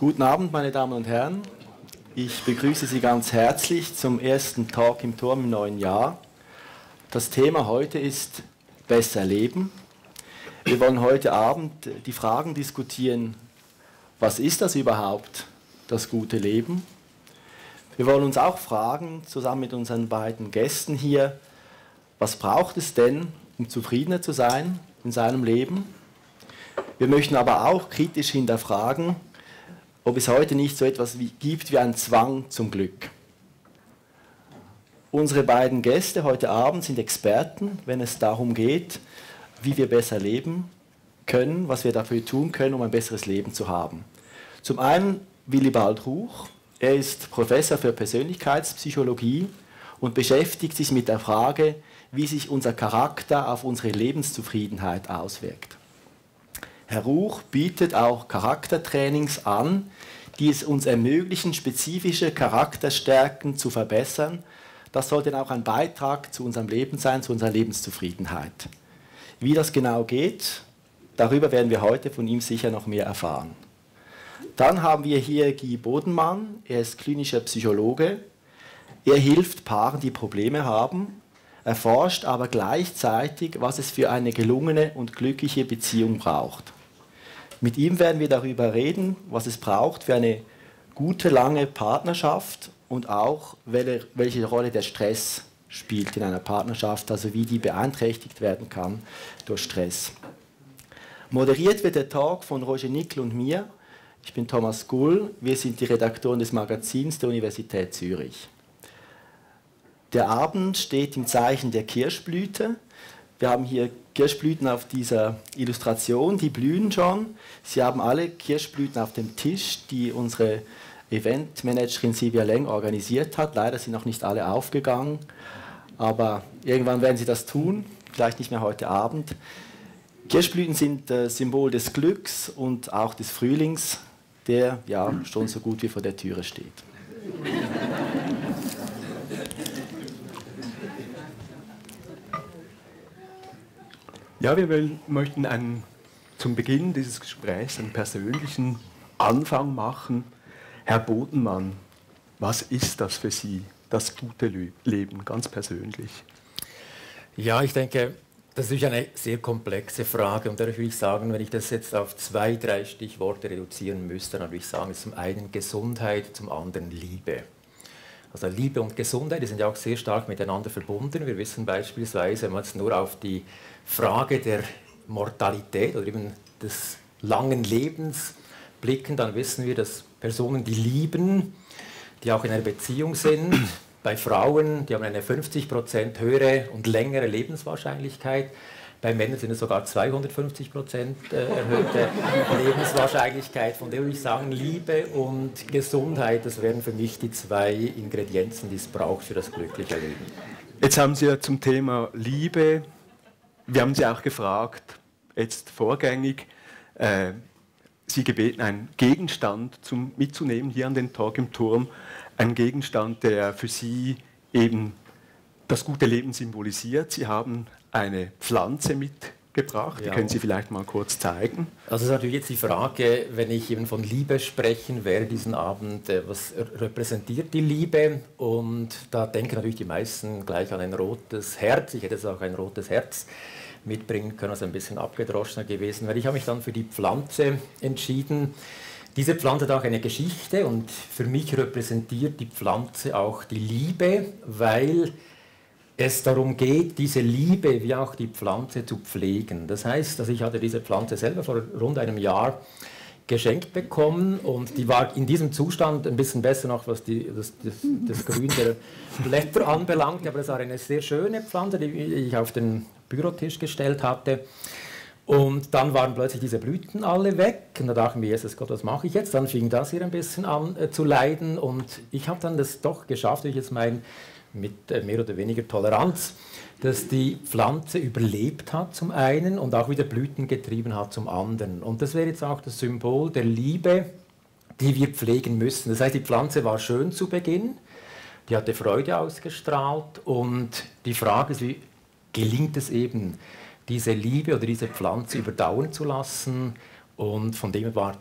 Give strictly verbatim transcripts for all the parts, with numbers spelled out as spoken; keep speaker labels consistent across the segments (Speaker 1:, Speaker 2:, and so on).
Speaker 1: Guten Abend, meine Damen und Herren. Ich begrüße Sie ganz herzlich zum ersten Talk im Turm im neuen Jahr. Das Thema heute ist Besser leben. Wir wollen heute Abend die Fragen diskutieren, was ist das überhaupt, das gute Leben? Wir wollen uns auch fragen, zusammen mit unseren beiden Gästen hier, was braucht es denn, um zufriedener zu sein in seinem Leben? Wir möchten aber auch kritisch hinterfragen, ob es heute nicht so etwas wie, gibt wie einen Zwang zum Glück. Unsere beiden Gäste heute Abend sind Experten, wenn es darum geht, wie wir besser leben können, was wir dafür tun können, um ein besseres Leben zu haben. Zum einen Willibald Ruch. Er ist Professor für Persönlichkeitspsychologie und beschäftigt sich mit der Frage, wie sich unser Charakter auf unsere Lebenszufriedenheit auswirkt. Herr Ruch bietet auch Charaktertrainings an, die es uns ermöglichen, spezifische Charakterstärken zu verbessern. Das soll dann auch ein Beitrag zu unserem Leben sein, zu unserer Lebenszufriedenheit. Wie das genau geht, darüber werden wir heute von ihm sicher noch mehr erfahren. Dann haben wir hier Guy Bodenmann, er ist klinischer Psychologe. Er hilft Paaren, die Probleme haben, erforscht aber gleichzeitig, was es für eine gelungene und glückliche Beziehung braucht. Mit ihm werden wir darüber reden, was es braucht für eine gute, lange Partnerschaft und auch, welche Rolle der Stress spielt in einer Partnerschaft, also wie die beeinträchtigt werden kann durch Stress. Moderiert wird der Talk von Roger Nickel und mir. Ich bin Thomas Gull, wir sind die Redaktoren des Magazins der Universität Zürich. Der Abend steht im Zeichen der Kirschblüte. Wir haben hier Kirschblüten auf dieser Illustration, die blühen schon. Sie haben alle Kirschblüten auf dem Tisch, die unsere Eventmanagerin Silvia Leng organisiert hat. Leider sind noch nicht alle aufgegangen, aber irgendwann werden sie das tun, vielleicht nicht mehr heute Abend. Kirschblüten sind äh, Symbol des Glücks und auch des Frühlings, der ja schon so gut wie vor der Türe steht.
Speaker 2: Ja, wir will, möchten einen, zum Beginn dieses Gesprächs einen persönlichen Anfang machen. Herr Bodenmann, was ist das für Sie, das gute Leben, ganz persönlich?
Speaker 3: Ja, ich denke, das ist eine sehr komplexe Frage und da würde ich sagen, wenn ich das jetzt auf zwei, drei Stichworte reduzieren müsste, dann würde ich sagen, zum einen Gesundheit, zum anderen Liebe. Also Liebe und Gesundheit, die sind ja auch sehr stark miteinander verbunden. Wir wissen beispielsweise, wenn wir jetzt nur auf die Frage der Mortalität oder eben des langen Lebens blicken, dann wissen wir, dass Personen, die lieben, die auch in einer Beziehung sind, bei Frauen, die haben eine fünfzig Prozent höhere und längere Lebenswahrscheinlichkeit. Bei Männern sind es sogar zweihundertfünfzig Prozent erhöhte Lebenswahrscheinlichkeit. Von dem würde ich sagen, Liebe und Gesundheit, das wären für mich die zwei Ingredienzen, die es braucht für das glückliche Leben.
Speaker 2: Jetzt haben Sie ja zum Thema Liebe, wir haben Sie auch gefragt, jetzt vorgängig, äh, Sie gebeten, einen Gegenstand zum, mitzunehmen hier an den Talk im Turm, ein Gegenstand, der für Sie eben das gute Leben symbolisiert. Sie haben eine Pflanze mitgebracht, die ja. Können Sie vielleicht mal kurz zeigen.
Speaker 3: Also es ist natürlich jetzt die Frage, wenn ich eben von Liebe sprechen werde diesen Abend, was repräsentiert die Liebe? Und da denken natürlich die meisten gleich an ein rotes Herz. Ich hätte jetzt auch ein rotes Herz mitbringen können, also ein bisschen abgedroschener gewesen wäre. Ich habe mich dann für die Pflanze entschieden. Diese Pflanze hat auch eine Geschichte und für mich repräsentiert die Pflanze auch die Liebe, weil es darum geht, diese Liebe wie auch die Pflanze zu pflegen. Das heißt, also ich hatte diese Pflanze selber vor rund einem Jahr geschenkt bekommen und die war in diesem Zustand ein bisschen besser noch, was die, das, das, das Grün der Blätter anbelangt, aber es war eine sehr schöne Pflanze, die ich auf den Bürotisch gestellt hatte. Und dann waren plötzlich diese Blüten alle weg und da dachte ich mir, Jesus Gott, was mache ich jetzt? Dann fing das hier ein bisschen an äh, zu leiden und ich habe dann das doch geschafft, ich jetzt meine, mit äh, mehr oder weniger Toleranz, dass die Pflanze überlebt hat zum einen und auch wieder Blüten getrieben hat zum anderen. Und das wäre jetzt auch das Symbol der Liebe, die wir pflegen müssen. Das heißt, die Pflanze war schön zu Beginn, die hatte Freude ausgestrahlt und die Frage ist, wie gelingt es eben, diese Liebe oder diese Pflanze überdauern zu lassen. Und von dem her war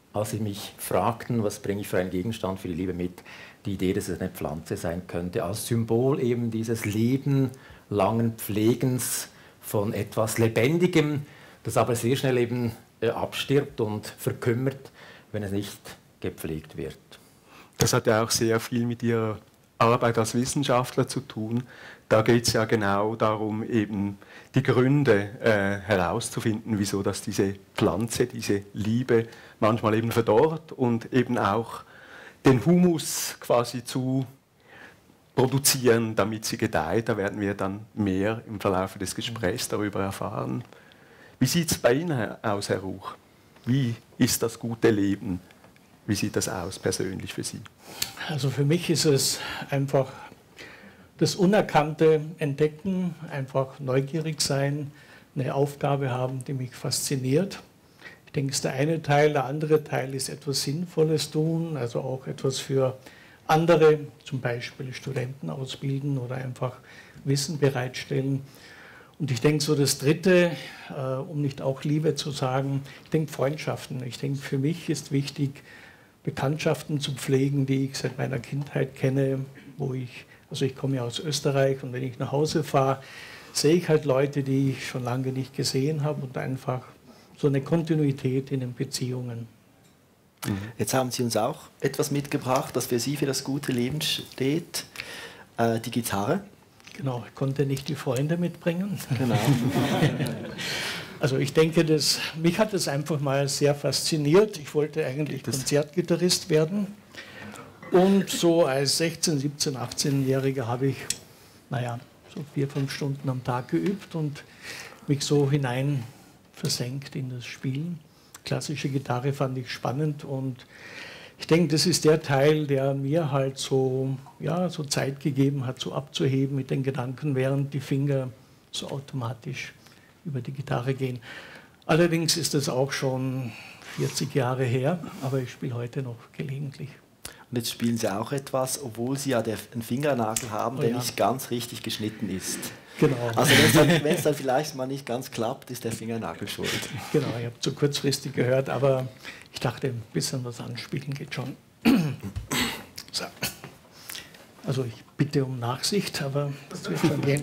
Speaker 3: als sie mich fragten, was bringe ich für einen Gegenstand für die Liebe mit, die Idee, dass es eine Pflanze sein könnte, als Symbol eben dieses lebenlangen Pflegens von etwas Lebendigem, das aber sehr schnell eben äh, abstirbt und verkümmert, wenn es nicht gepflegt wird.
Speaker 2: Das hat ja auch sehr viel mit Ihrer Arbeit als Wissenschaftler zu tun. Da geht es ja genau darum, eben die Gründe äh, herauszufinden, wieso dass diese Pflanze, diese Liebe manchmal eben verdorrt und eben auch den Humus quasi zu produzieren, damit sie gedeiht. Da werden wir dann mehr im Verlauf des Gesprächs darüber erfahren. Wie sieht es bei Ihnen aus, Herr Ruch? Wie ist das gute Leben? Wie sieht das aus persönlich für Sie?
Speaker 4: Also für mich ist es einfach das Unerkannte entdecken, einfach neugierig sein, eine Aufgabe haben, die mich fasziniert. Ich denke, das ist der eine Teil. Der andere Teil ist etwas Sinnvolles tun, also auch etwas für andere, zum Beispiel Studenten ausbilden oder einfach Wissen bereitstellen. Und ich denke, so das Dritte, äh, um nicht auch Liebe zu sagen, ich denke Freundschaften. Ich denke, für mich ist wichtig, Bekanntschaften zu pflegen, die ich seit meiner Kindheit kenne, wo ich, also ich komme ja aus Österreich und wenn ich nach Hause fahre, sehe ich halt Leute, die ich schon lange nicht gesehen habe und einfach so eine Kontinuität in den Beziehungen.
Speaker 1: Jetzt haben Sie uns auch etwas mitgebracht, das für Sie für das gute Leben steht, äh, die Gitarre.
Speaker 4: Genau, ich konnte nicht die Freunde mitbringen.
Speaker 1: Genau.
Speaker 4: Also ich denke, das, mich hat es einfach mal sehr fasziniert. Ich wollte eigentlich Konzertgitarrist werden. Und so als sechzehn-, siebzehn-, achtzehnjähriger habe ich, naja, so vier, fünf Stunden am Tag geübt und mich so hinein versenkt in das Spielen. Klassische Gitarre fand ich spannend und ich denke, das ist der Teil, der mir halt so, ja, so Zeit gegeben hat, so abzuheben mit den Gedanken, während die Finger so automatisch über die Gitarre gehen. Allerdings ist das auch schon vierzig Jahre her, aber ich spiele heute noch gelegentlich.
Speaker 1: Und jetzt spielen Sie auch etwas, obwohl Sie ja einen Fingernagel haben,
Speaker 4: Oh
Speaker 1: der
Speaker 4: ja.
Speaker 1: nicht ganz richtig geschnitten ist.
Speaker 4: Genau.
Speaker 1: Also wenn es dann, wenn es dann vielleicht mal nicht ganz klappt, ist der Fingernagel schuld.
Speaker 4: Genau, ich habe zu kurzfristig gehört, aber ich dachte, ein bisschen was anspielen geht schon. So. Also ich bitte um Nachsicht, aber das wird schon gehen.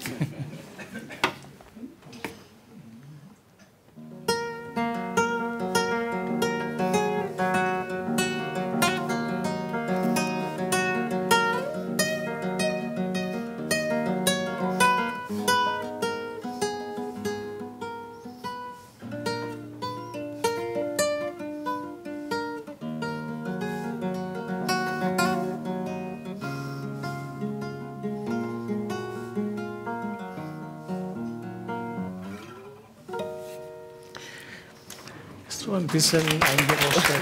Speaker 4: So ein bisschen eingerostet.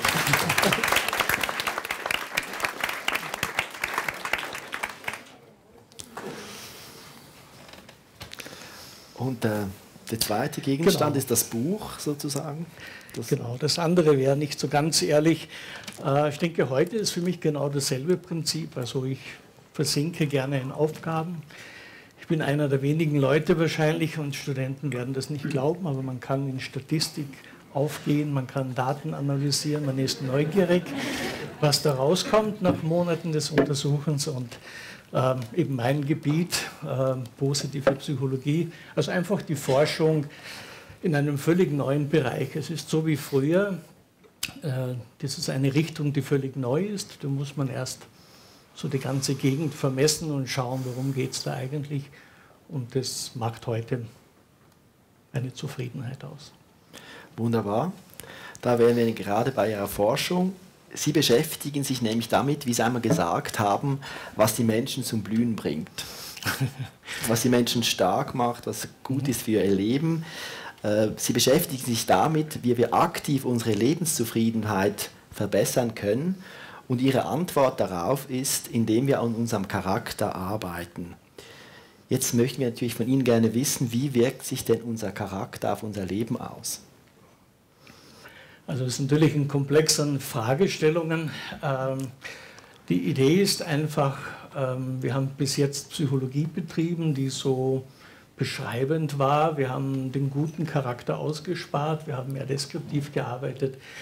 Speaker 1: Und äh, der zweite Gegenstand
Speaker 4: Genau.
Speaker 1: ist das Buch sozusagen. Das
Speaker 4: Genau, das andere wäre nicht so ganz ehrlich. Äh, ich denke, heute ist für mich genau dasselbe Prinzip. Also ich versinke gerne in Aufgaben. Ich bin einer der wenigen Leute wahrscheinlich und Studenten werden das nicht glauben, aber man kann in Statistik aufgehen, man kann Daten analysieren, man ist neugierig, was da rauskommt nach Monaten des Untersuchens und ähm, eben mein Gebiet, äh, positive Psychologie, also einfach die Forschung in einem völlig neuen Bereich. Es ist so wie früher, äh, das ist eine Richtung, die völlig neu ist, da muss man erst so die ganze Gegend vermessen und schauen, worum geht es da eigentlich und das macht heute eine Zufriedenheit aus.
Speaker 1: Wunderbar. Da wären wir gerade bei Ihrer Forschung. Sie beschäftigen sich nämlich damit, wie Sie einmal gesagt haben, was die Menschen zum Blühen bringt. Was die Menschen stark macht, was gut ist für ihr Leben. Sie beschäftigen sich damit, wie wir aktiv unsere Lebenszufriedenheit verbessern können. Und Ihre Antwort darauf ist, indem wir an unserem Charakter arbeiten. Jetzt möchten wir natürlich von Ihnen gerne wissen, wie wirkt sich denn unser Charakter auf unser Leben aus?
Speaker 4: Also es ist natürlich ein Komplex an Fragestellungen. Die Idee ist einfach, wir haben bis jetzt Psychologie betrieben, die so beschreibend war. Wir haben den guten Charakter ausgespart, wir haben mehr deskriptiv gearbeitet.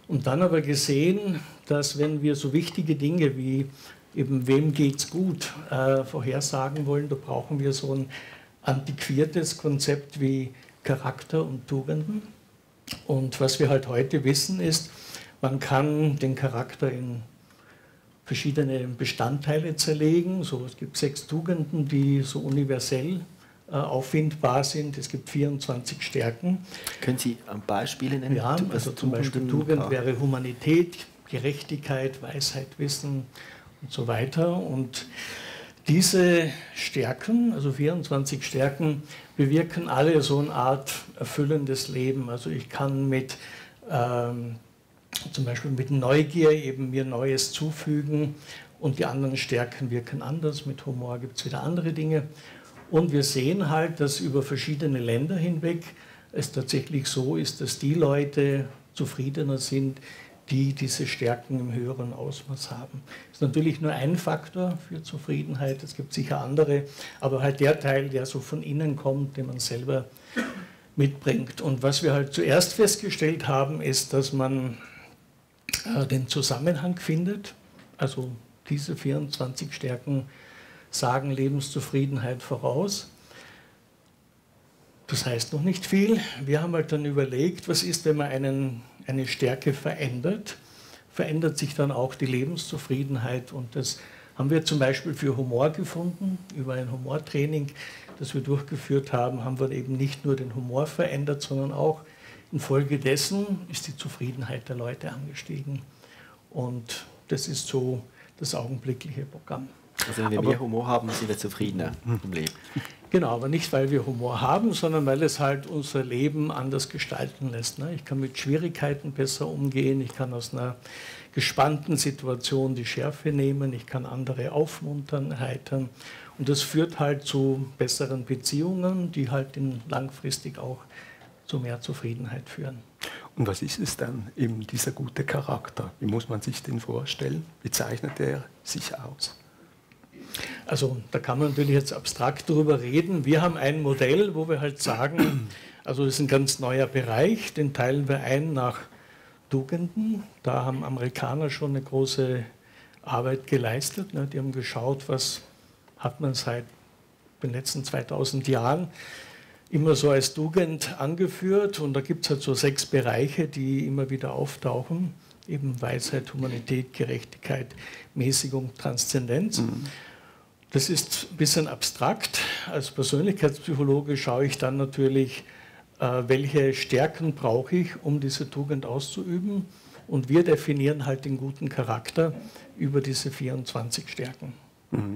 Speaker 4: Und dann aber gesehen, dass wenn wir so wichtige Dinge wie eben wem geht's gut äh, vorhersagen wollen, da brauchen wir so ein antiquiertes Konzept wie Charakter und Tugenden. Und was wir halt heute wissen ist, man kann den Charakter in verschiedene Bestandteile zerlegen. So, es gibt sechs Tugenden, die so universell äh, auffindbar sind. Es gibt vierundzwanzig Stärken.
Speaker 1: Können Sie Beispiele nennen?
Speaker 4: Ja, also zum Beispiel Tugend wäre Humanität, Gerechtigkeit, Weisheit, Wissen und so weiter. Und diese Stärken, also vierundzwanzig Stärken, bewirken alle so eine Art erfüllendes Leben. Also ich kann mit ähm, zum Beispiel mit Neugier eben mir Neues zufügen und die anderen Stärken wirken anders. Mit Humor gibt es wieder andere Dinge. Und wir sehen halt, dass über verschiedene Länder hinweg es tatsächlich so ist, dass die Leute zufriedener sind, die diese Stärken im höheren Ausmaß haben. Das ist natürlich nur ein Faktor für Zufriedenheit, es gibt sicher andere, aber halt der Teil, der so von innen kommt, den man selber mitbringt. Und was wir halt zuerst festgestellt haben, ist, dass man äh, den Zusammenhang findet. Also diese vierundzwanzig Stärken sagen Lebenszufriedenheit voraus. Das heißt noch nicht viel. Wir haben halt dann überlegt, was ist, wenn man einen, eine Stärke verändert? Verändert sich dann auch die Lebenszufriedenheit? Und das haben wir zum Beispiel für Humor gefunden. Über ein Humortraining, das wir durchgeführt haben, haben wir eben nicht nur den Humor verändert, sondern auch infolgedessen ist die Zufriedenheit der Leute angestiegen. Und das ist so das augenblickliche Programm.
Speaker 1: Also wenn wir aber mehr Humor haben, sind wir zufriedener im Leben.
Speaker 4: Genau, aber nicht, weil wir Humor haben, sondern weil es halt unser Leben anders gestalten lässt. Ich kann mit Schwierigkeiten besser umgehen, ich kann aus einer gespannten Situation die Schärfe nehmen, ich kann andere aufmuntern, erheitern. Und das führt halt zu besseren Beziehungen, die halt in langfristig auch zu mehr Zufriedenheit führen.
Speaker 2: Und was ist es dann, eben dieser gute Charakter? Wie muss man sich den vorstellen? Wie zeichnet er sich aus?
Speaker 4: Also da kann man natürlich jetzt abstrakt darüber reden. Wir haben ein Modell, wo wir halt sagen, also das ist ein ganz neuer Bereich, den teilen wir ein nach Tugenden. Da haben Amerikaner schon eine große Arbeit geleistet. Ne? Die haben geschaut, was hat man seit den letzten zweitausend Jahren immer so als Tugend angeführt. Und da gibt es halt so sechs Bereiche, die immer wieder auftauchen. Eben Weisheit, Humanität, Gerechtigkeit, Mäßigung, Transzendenz. Mhm. Das ist ein bisschen abstrakt. Als Persönlichkeitspsychologe schaue ich dann natürlich, äh, welche Stärken brauche ich, um diese Tugend auszuüben. Und wir definieren halt den guten Charakter über diese vierundzwanzig Stärken.
Speaker 2: Mhm.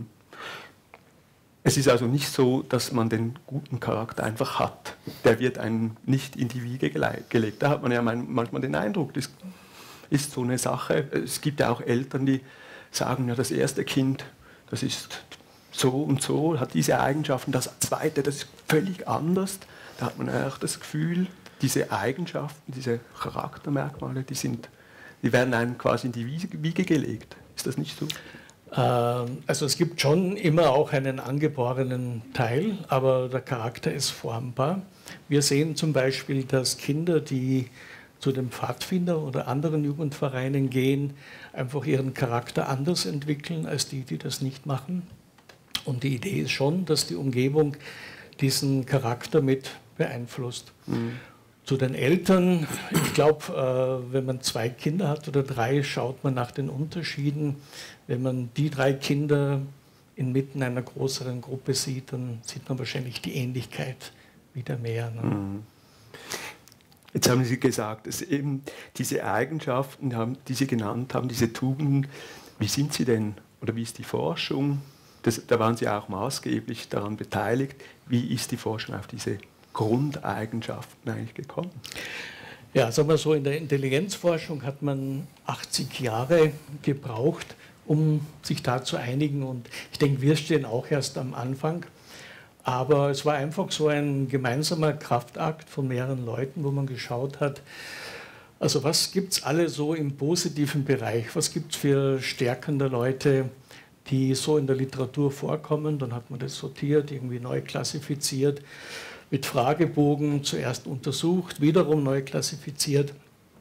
Speaker 2: Es ist also nicht so, dass man den guten Charakter einfach hat. Der wird einem nicht in die Wiege gelegt. Da hat man ja manchmal den Eindruck, das ist so eine Sache. Es gibt ja auch Eltern, die sagen, ja, das erste Kind, das ist so und so, hat diese Eigenschaften, das zweite, das ist völlig anders. Da hat man auch das Gefühl, diese Eigenschaften, diese Charaktermerkmale, die, sind, die werden einem quasi in die Wiege gelegt. Ist das nicht so?
Speaker 4: Also es gibt schon immer auch einen angeborenen Teil, aber der Charakter ist formbar. Wir sehen zum Beispiel, dass Kinder, die zu den Pfadfinder oder anderen Jugendvereinen gehen, einfach ihren Charakter anders entwickeln als die, die das nicht machen. Und die Idee ist schon, dass die Umgebung diesen Charakter mit beeinflusst. Mhm. Zu den Eltern, ich glaube, wenn man zwei Kinder hat oder drei, schaut man nach den Unterschieden. Wenn man die drei Kinder inmitten einer größeren Gruppe sieht, dann sieht man wahrscheinlich die Ähnlichkeit wieder mehr. Ne?
Speaker 2: Mhm. Jetzt haben Sie gesagt, dass eben diese Eigenschaften, haben, die Sie genannt haben, diese Tugenden, wie sind sie denn, oder wie ist die Forschung? Das, da waren Sie auch maßgeblich daran beteiligt. Wie ist die Forschung auf diese Grundeigenschaften eigentlich gekommen?
Speaker 4: Ja, sagen wir so, in der Intelligenzforschung hat man achtzig Jahre gebraucht, um sich da zu einigen. Und ich denke, wir stehen auch erst am Anfang. Aber es war einfach so ein gemeinsamer Kraftakt von mehreren Leuten, wo man geschaut hat, also was gibt es alle so im positiven Bereich? Was gibt es für Stärken der Leute, die so in der Literatur vorkommen? Dann hat man das sortiert, irgendwie neu klassifiziert, mit Fragebogen zuerst untersucht, wiederum neu klassifiziert.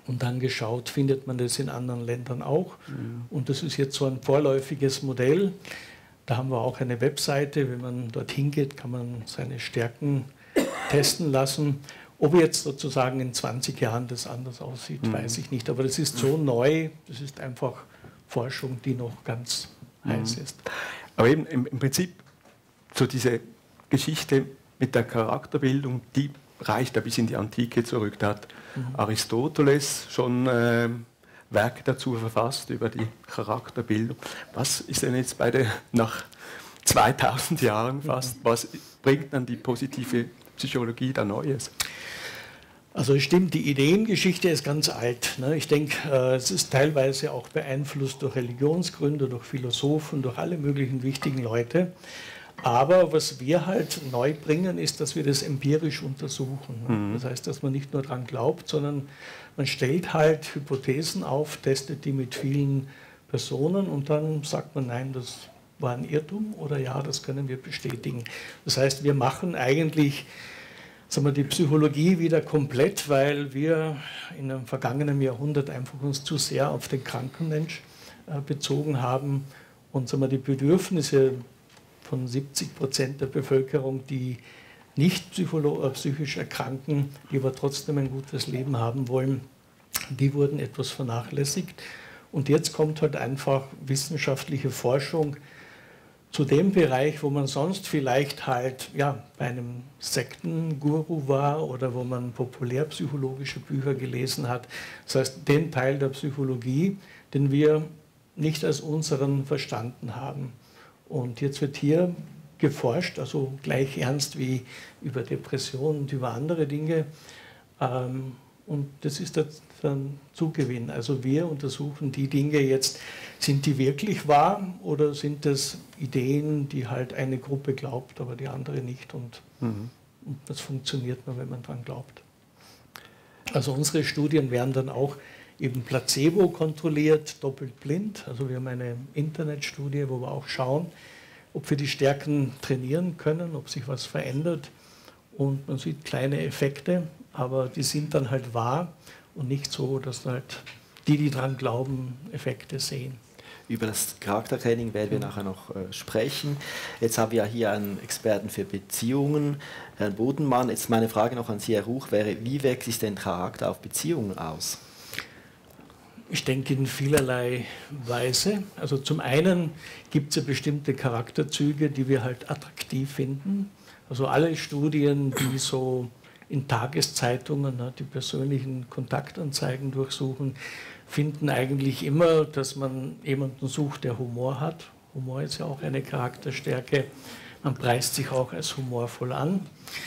Speaker 4: und dann geschaut, findet man das in anderen Ländern auch.
Speaker 2: Mhm.
Speaker 4: Und das ist jetzt so ein vorläufiges Modell. Da haben wir auch eine Webseite. Wenn man dorthin geht, kann man seine Stärken testen lassen. Ob jetzt sozusagen in zwanzig Jahren das anders aussieht, mhm. weiß ich nicht. Aber das ist so neu, das ist einfach Forschung, die noch ganz mhm. heiß ist.
Speaker 2: Aber eben im, im Prinzip so diese Geschichte mit der Charakterbildung, die reicht ja bis in die Antike zurück. Da hat mhm. Aristoteles schon äh, Werke dazu verfasst über die Charakterbildung. Was ist denn jetzt bei der, nach zweitausend Jahren fast, mhm. was bringt dann die positive Psychologie da Neues?
Speaker 4: Also es stimmt, die Ideengeschichte ist ganz alt. Ne? Ich denke, äh, es ist teilweise auch beeinflusst durch Religionsgründe, durch Philosophen, durch alle möglichen wichtigen Leute. Aber was wir halt neu bringen, ist, dass wir das empirisch untersuchen. Mhm. Das heißt, dass man nicht nur daran glaubt, sondern man stellt halt Hypothesen auf, testet die mit vielen Personen und dann sagt man, nein, das war ein Irrtum oder ja, das können wir bestätigen. Das heißt, wir machen eigentlich, sagen wir, die Psychologie wieder komplett, weil wir in einem vergangenen Jahrhundert einfach uns zu sehr auf den kranken Mensch äh, bezogen haben und, sagen wir, die Bedürfnisse von siebzig Prozent der Bevölkerung, die nicht psychisch erkranken, die aber trotzdem ein gutes Leben haben wollen, die wurden etwas vernachlässigt. Und jetzt kommt halt einfach wissenschaftliche Forschung zu dem Bereich, wo man sonst vielleicht halt ja, bei einem Sektenguru war oder wo man populärpsychologische Bücher gelesen hat. Das heißt, den Teil der Psychologie, den wir nicht als unseren verstanden haben. Und jetzt wird hier geforscht, also gleich ernst wie über Depressionen und über andere Dinge. Und das ist dann Zugewinn. Also wir untersuchen die Dinge jetzt, sind die wirklich wahr oder sind das Ideen, die halt eine Gruppe glaubt, aber die andere nicht. Und, mhm. und das funktioniert nur, wenn man dran glaubt. Also unsere Studien werden dann auch eben Placebo kontrolliert, doppelt blind. Also wir haben eine Internetstudie, wo wir auch schauen, ob wir die Stärken trainieren können, ob sich was verändert. Und man sieht kleine Effekte, aber die sind dann halt wahr und nicht so, dass halt die, die dran glauben, Effekte sehen.
Speaker 1: Über das Charaktertraining werden wir mhm. nachher noch äh, sprechen. Jetzt haben wir hier einen Experten für Beziehungen, Herrn Bodenmann. Jetzt meine Frage noch an Sie, Herr Ruch, wäre, wie wirkt sich denn Charakter auf Beziehungen aus?
Speaker 4: Ich denke in vielerlei Weise. Also zum einen gibt es ja bestimmte Charakterzüge, die wir halt attraktiv finden. Also alle Studien, die so in Tageszeitungen die persönlichen Kontaktanzeigen durchsuchen, finden eigentlich immer, dass man jemanden sucht, der Humor hat. Humor ist ja auch eine Charakterstärke. Man preist sich auch als humorvoll an.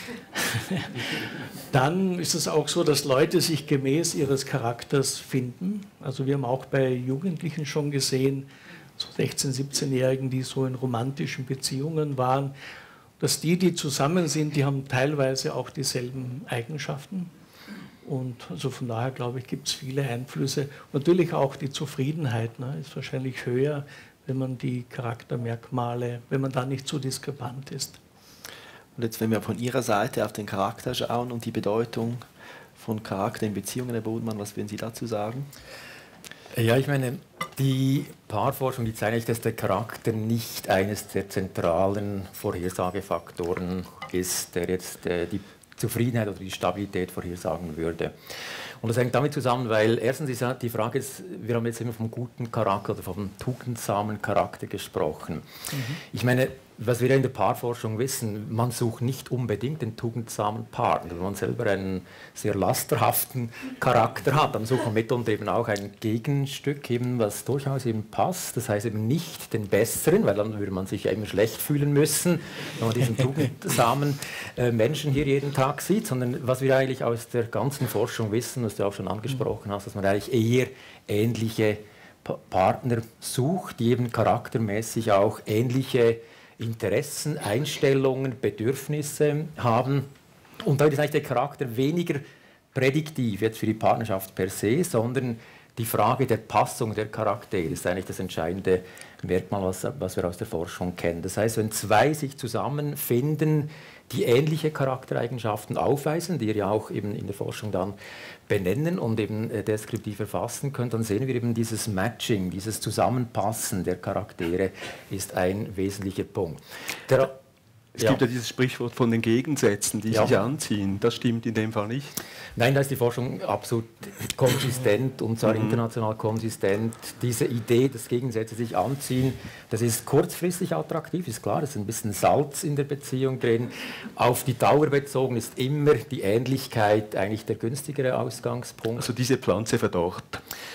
Speaker 4: Dann ist es auch so, dass Leute sich gemäß ihres Charakters finden. Also wir haben auch bei Jugendlichen schon gesehen, so sechzehn-, siebzehnjährigen, die so in romantischen Beziehungen waren, dass die, die zusammen sind, die haben teilweise auch dieselben Eigenschaften. Und also von daher, glaube ich, gibt es viele Einflüsse. Natürlich auch die Zufriedenheit, ne, ist wahrscheinlich höher, wenn man die Charaktermerkmale, wenn man da nicht so diskrepant ist.
Speaker 1: Und jetzt, wenn wir von Ihrer Seite auf den Charakter schauen und die Bedeutung von Charakter in Beziehungen, Herr Bodenmann, was würden Sie dazu sagen?
Speaker 3: Ja, ich meine, die Paarforschung, die zeigt eigentlich, dass der Charakter nicht eines der zentralen Vorhersagefaktoren ist, der jetzt äh, die Zufriedenheit oder die Stabilität vorhersagen würde. Und das hängt damit zusammen, weil erstens ist die Frage, ist, wir haben jetzt immer vom guten Charakter oder vom tugendsamen Charakter gesprochen. Mhm. Ich meine, was wir ja in der Paarforschung wissen, man sucht nicht unbedingt den tugendsamen Partner. Wenn man selber einen sehr lasterhaften Charakter hat, dann sucht man mitunter eben auch ein Gegenstück, eben, was durchaus eben passt. Das heißt eben nicht den Besseren, weil dann würde man sich ja immer schlecht fühlen müssen, wenn man diesen tugendsamen äh, Menschen hier jeden Tag sieht, sondern was wir eigentlich aus der ganzen Forschung wissen, was du auch schon angesprochen hast, dass man eigentlich eher ähnliche pa- Partner sucht, die eben charaktermäßig auch ähnliche Interessen, Einstellungen, Bedürfnisse haben. Und da ist eigentlich der Charakter weniger prädiktiv jetzt für die Partnerschaft per se, sondern die Frage der Passung der Charaktere ist eigentlich das entscheidende Merkmal, was, was wir aus der Forschung kennen. Das heißt, wenn zwei sich zusammenfinden, die ähnliche Charaktereigenschaften aufweisen, die ihr ja auch eben in der Forschung dann benennen und eben äh, deskriptiv erfassen könnt, dann sehen wir eben dieses Matching, dieses Zusammenpassen der Charaktere ist ein wesentlicher Punkt. Der,
Speaker 2: es
Speaker 3: ja.
Speaker 2: gibt ja dieses Sprichwort von den Gegensätzen, die
Speaker 3: ja.
Speaker 2: sich anziehen. Das stimmt in dem Fall nicht.
Speaker 3: Nein, da ist die Forschung absolut konsistent und zwar mhm. international konsistent. Diese Idee, dass Gegensätze sich anziehen, das ist kurzfristig attraktiv, ist klar, es ist ein bisschen Salz in der Beziehung drin. Auf die Dauer bezogen ist immer die Ähnlichkeit eigentlich der günstigere Ausgangspunkt.
Speaker 2: Also diese Pflanze verdorrt.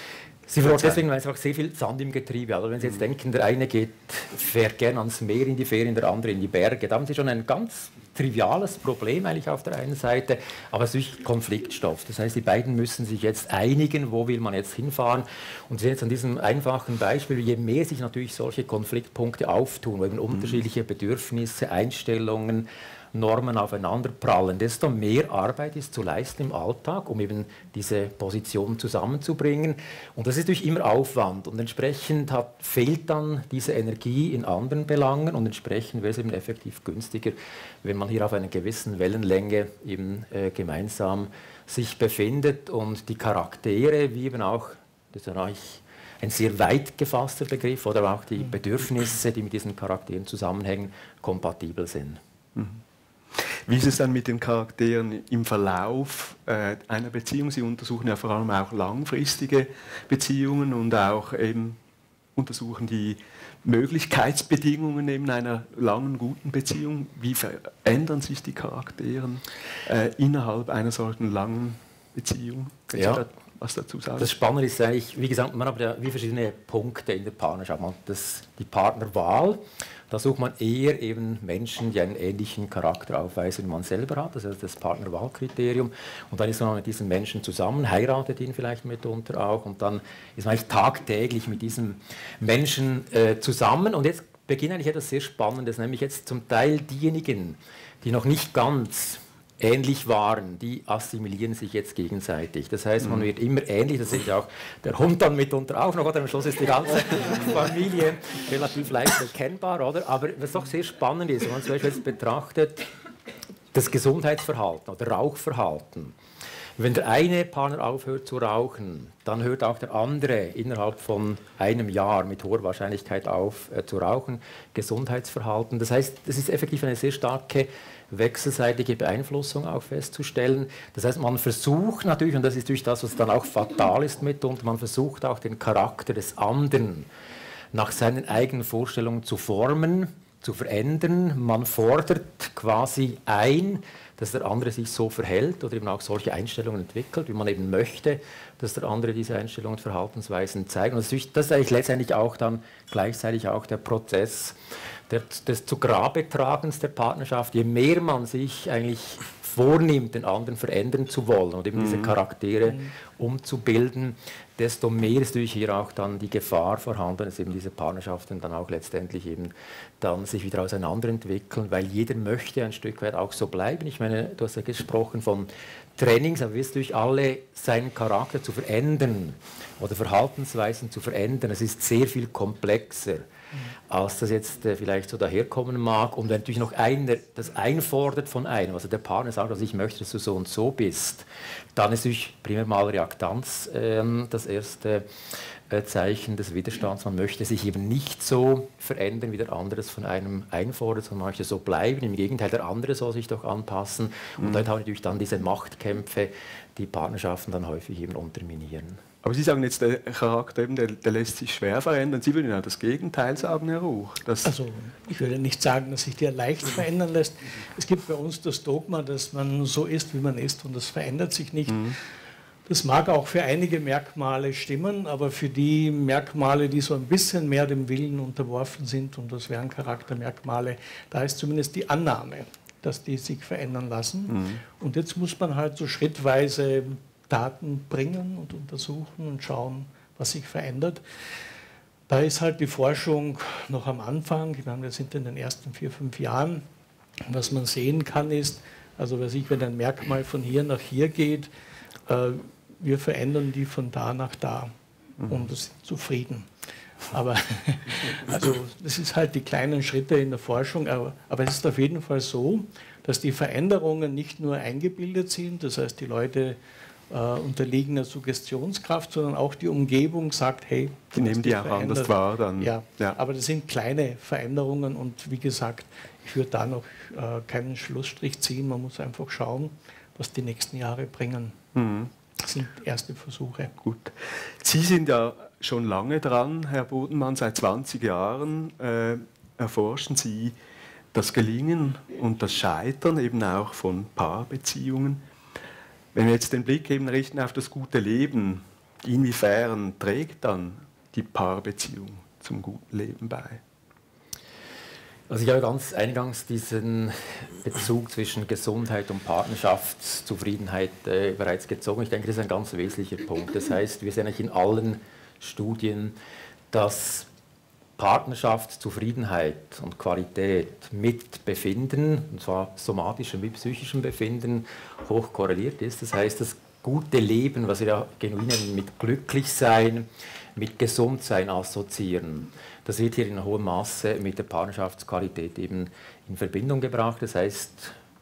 Speaker 3: Sie verdorrt deswegen, weil es auch sehr viel Sand im Getriebe hat. Also wenn Sie jetzt denken, der eine geht, fährt gern ans Meer in die Ferien, der andere in die Berge, da haben Sie schon ein ganz triviales Problem eigentlich auf der einen Seite, aber es ist Konfliktstoff. Das heißt, die beiden müssen sich jetzt einigen, wo will man jetzt hinfahren. Und Sie sehen jetzt an diesem einfachen Beispiel, je mehr sich natürlich solche Konfliktpunkte auftun, wo eben mhm. unterschiedliche Bedürfnisse, Einstellungen, Normen aufeinander prallen, desto mehr Arbeit ist zu leisten im Alltag, um eben diese Positionen zusammenzubringen. Und das ist natürlich immer Aufwand und entsprechend hat, fehlt dann diese Energie in anderen Belangen und entsprechend wäre es eben effektiv günstiger, wenn man hier auf einer gewissen Wellenlänge eben äh, gemeinsam sich befindet und die Charaktere, wie eben auch, das ist ja eigentlich ein sehr weit gefasster Begriff, oder auch die Bedürfnisse, die mit diesen Charakteren zusammenhängen, kompatibel sind.
Speaker 2: Mhm. Wie ist es dann mit den Charakteren im Verlauf äh, einer Beziehung? Sie untersuchen ja vor allem auch langfristige Beziehungen und auch eben untersuchen die Möglichkeitsbedingungen in einer langen, guten Beziehung. Wie verändern sich die Charaktere äh, innerhalb einer solchen langen Beziehung? Können
Speaker 3: ja.
Speaker 2: Sie da was dazu sagen?
Speaker 3: Das Spannende ist eigentlich, wie gesagt, man hat ja wie verschiedene Punkte in der Partnerschaft. Man hat das, die Partnerwahl. Da sucht man eher eben Menschen, die einen ähnlichen Charakter aufweisen, wie man selber hat. Das ist das Partnerwahlkriterium. Und dann ist man mit diesen Menschen zusammen, heiratet ihn vielleicht mitunter auch. Und dann ist man eigentlich tagtäglich mit diesem Menschen äh, zusammen. Und jetzt beginnt eigentlich etwas sehr Spannendes, nämlich jetzt zum Teil diejenigen, die noch nicht ganz ähnlich waren, die assimilieren sich jetzt gegenseitig. Das heißt, man wird immer ähnlich, das ist auch der Hund dann mitunter auch noch, oder? Am Schluss ist die ganze Familie relativ leicht erkennbar, oder? Aber was doch sehr spannend ist, wenn man zum Beispiel jetzt betrachtet, das Gesundheitsverhalten oder Rauchverhalten. Wenn der eine Partner aufhört zu rauchen, dann hört auch der andere innerhalb von einem Jahr mit hoher Wahrscheinlichkeit auf äh, zu rauchen. Gesundheitsverhalten, das heißt, das ist effektiv eine sehr starke wechselseitige Beeinflussung auch festzustellen. Das heißt, man versucht natürlich, und das ist durch das, was dann auch fatal ist mitunter, man versucht auch den Charakter des anderen nach seinen eigenen Vorstellungen zu formen, zu verändern. Man fordert quasi ein, dass der andere sich so verhält oder eben auch solche Einstellungen entwickelt, wie man eben möchte, dass der andere diese Einstellungen und Verhaltensweisen zeigt. Und das ist, das ist eigentlich letztendlich auch dann gleichzeitig auch der Prozess der, des Zu-Grabe-Tragens der Partnerschaft. Je mehr man sich eigentlich vornimmt, den anderen verändern zu wollen und eben mhm. diese Charaktere mhm. umzubilden, desto mehr ist natürlich hier auch dann die Gefahr vorhanden, dass eben diese Partnerschaften dann auch letztendlich eben dann sich wieder auseinanderentwickeln, weil jeder möchte ein Stück weit auch so bleiben. Ich meine, du hast ja gesprochen von Trainings, aber wir wissen natürlich alle, seinen Charakter zu verändern oder Verhaltensweisen zu verändern, es ist sehr viel komplexer, als das jetzt äh, vielleicht so daherkommen mag. Und wenn natürlich noch einer das einfordert von einem, also der Partner sagt, also ich möchte, dass du so und so bist, dann ist natürlich primär mal Reaktanz äh, das erste äh, Zeichen des Widerstands. Man möchte sich eben nicht so verändern, wie der andere es von einem einfordert, sondern man möchte so bleiben. Im Gegenteil, der andere soll sich doch anpassen. Und mhm. dort haben wir natürlich dann diese Machtkämpfe, die Partnerschaften dann häufig eben unterminieren.
Speaker 2: Aber Sie sagen jetzt, der Charakter, eben, der, der lässt sich schwer verändern. Sie würden ja das Gegenteil sagen, Herr Ruch.
Speaker 4: Also ich würde nicht sagen, dass sich der leicht verändern lässt. Es gibt bei uns das Dogma, dass man so ist, wie man ist, und das verändert sich nicht. Mhm. Das mag auch für einige Merkmale stimmen, aber für die Merkmale, die so ein bisschen mehr dem Willen unterworfen sind, und das wären Charaktermerkmale, da ist zumindest die Annahme, dass die sich verändern lassen. Mhm. Und jetzt muss man halt so schrittweise Daten bringen und untersuchen und schauen, was sich verändert. Da ist halt die Forschung noch am Anfang. Ich meine, wir sind in den ersten vier, fünf Jahren. Was man sehen kann ist, also was ich, wenn ein Merkmal von hier nach hier geht, äh, wir verändern die von da nach da mhm. und sind zufrieden. Aber also das ist halt die kleinen Schritte in der Forschung, aber, aber es ist auf jeden Fall so, dass die Veränderungen nicht nur eingebildet sind, das heißt, die Leute äh, unterliegen der Suggestionskraft, sondern auch die Umgebung sagt, hey,
Speaker 2: die nehmen die auch
Speaker 4: verändert.
Speaker 2: anders wahr dann.
Speaker 4: Ja,
Speaker 2: ja,
Speaker 4: aber das sind kleine Veränderungen und wie gesagt, ich würde da noch äh, keinen Schlussstrich ziehen, man muss einfach schauen, was die nächsten Jahre bringen.
Speaker 2: Mhm.
Speaker 4: Das sind erste Versuche.
Speaker 2: Gut. Sie sind ja schon lange dran, Herr Bodenmann, seit zwanzig Jahren äh, erforschen Sie das Gelingen und das Scheitern eben auch von Paarbeziehungen. Wenn wir jetzt den Blick eben richten auf das gute Leben, inwiefern trägt dann die Paarbeziehung zum guten Leben bei?
Speaker 3: Also ich habe ganz eingangs diesen Bezug zwischen Gesundheit und Partnerschaftszufriedenheit äh, bereits gezogen. Ich denke, das ist ein ganz wesentlicher Punkt. Das heißt, wir sehen eigentlich in allen Studien, dass Partnerschaftszufriedenheit und Qualität mit Befinden, und zwar somatischem wie psychischem Befinden, hoch korreliert ist. Das heißt, das gute Leben, was wir ja genuin mit Glücklichsein, mit Gesundsein assoziieren, das wird hier in hohem Maße mit der Partnerschaftsqualität eben in Verbindung gebracht. Das heißt,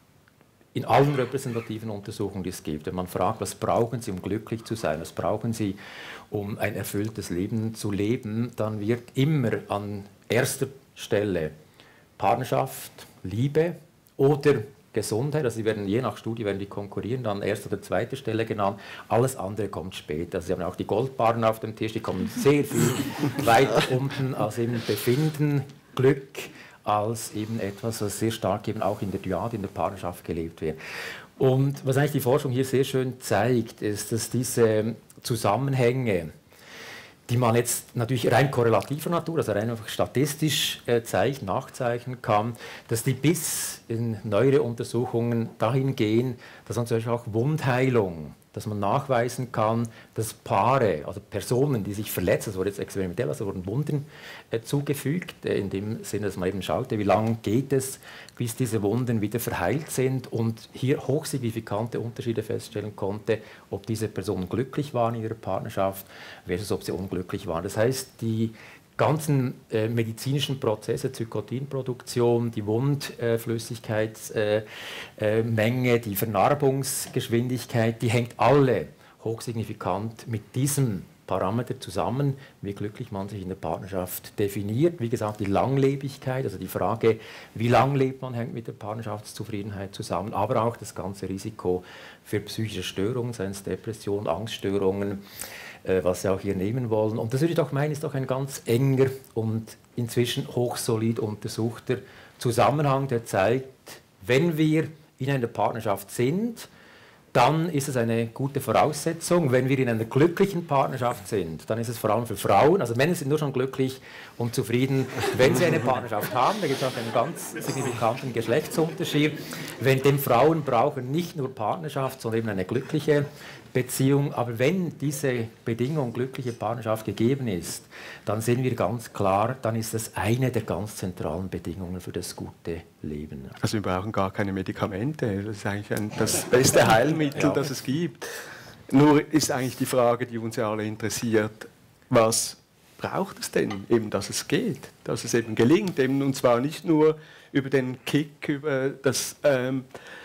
Speaker 3: in allen repräsentativen Untersuchungen, die es gibt, wenn man fragt, was brauchen Sie, um glücklich zu sein, was brauchen Sie, um ein erfülltes Leben zu leben, dann wird immer an erster Stelle Partnerschaft, Liebe oder Gesundheit, also sie werden je nach Studie werden die konkurrieren, dann erste oder zweite Stelle genannt, alles andere kommt später. Also Sie haben auch die Goldbarren auf dem Tisch, die kommen sehr viel weiter unten als eben Befinden, Glück, als eben etwas, was sehr stark eben auch in der Dyade, in der Partnerschaft gelebt wird. Und was eigentlich die Forschung hier sehr schön zeigt, ist, dass diese Zusammenhänge, die man jetzt natürlich rein korrelativer Natur, also rein einfach statistisch äh, zeichnen, nachzeichnen kann, dass die bis in neuere Untersuchungen dahin gehen, dass man zum Beispiel auch Wundheilung, dass man nachweisen kann, dass Paare, also Personen, die sich verletzen, das wurde jetzt experimentell, also wurden Wunden äh, zugefügt, äh, in dem Sinne, dass man eben schaute, wie lange geht es, bis diese Wunden wieder verheilt sind und hier hochsignifikante Unterschiede feststellen konnte, ob diese Personen glücklich waren in ihrer Partnerschaft versus ob sie unglücklich waren. Das heißt, die ganzen äh, medizinischen Prozesse, Zykotinproduktion, die Wundflüssigkeitsmenge, äh, äh, die Vernarbungsgeschwindigkeit, die hängt alle hochsignifikant mit diesem Parameter zusammen, wie glücklich man sich in der Partnerschaft definiert. Wie gesagt, die Langlebigkeit, also die Frage, wie lang lebt man, hängt mit der Partnerschaftszufriedenheit zusammen, aber auch das ganze Risiko für psychische Störungen, seien es Depressionen, Angststörungen, was Sie auch hier nehmen wollen. Und das würde ich doch meinen, ist doch ein ganz enger und inzwischen hochsolid untersuchter Zusammenhang, der zeigt, wenn wir in einer Partnerschaft sind, dann ist es eine gute Voraussetzung. Wenn wir in einer glücklichen Partnerschaft sind, dann ist es vor allem für Frauen, also Männer sind nur schon glücklich und zufrieden, wenn sie eine Partnerschaft haben. Da gibt es auch einen ganz signifikanten Geschlechtsunterschied. Wenn denn Frauen brauchen nicht nur Partnerschaft, sondern eben eine glückliche Beziehung. Aber wenn diese Bedingung glückliche Partnerschaft gegeben ist, dann sehen wir ganz klar, dann ist das eine der ganz zentralen Bedingungen für das gute Leben.
Speaker 2: Also wir brauchen gar keine Medikamente. Das ist eigentlich ein, das beste Heilmittel, ja, das es gibt. Nur ist eigentlich die Frage, die uns ja alle interessiert, was braucht es denn, eben, dass es geht, dass es eben gelingt, eben, und zwar nicht nur über den Kick, über das ähm,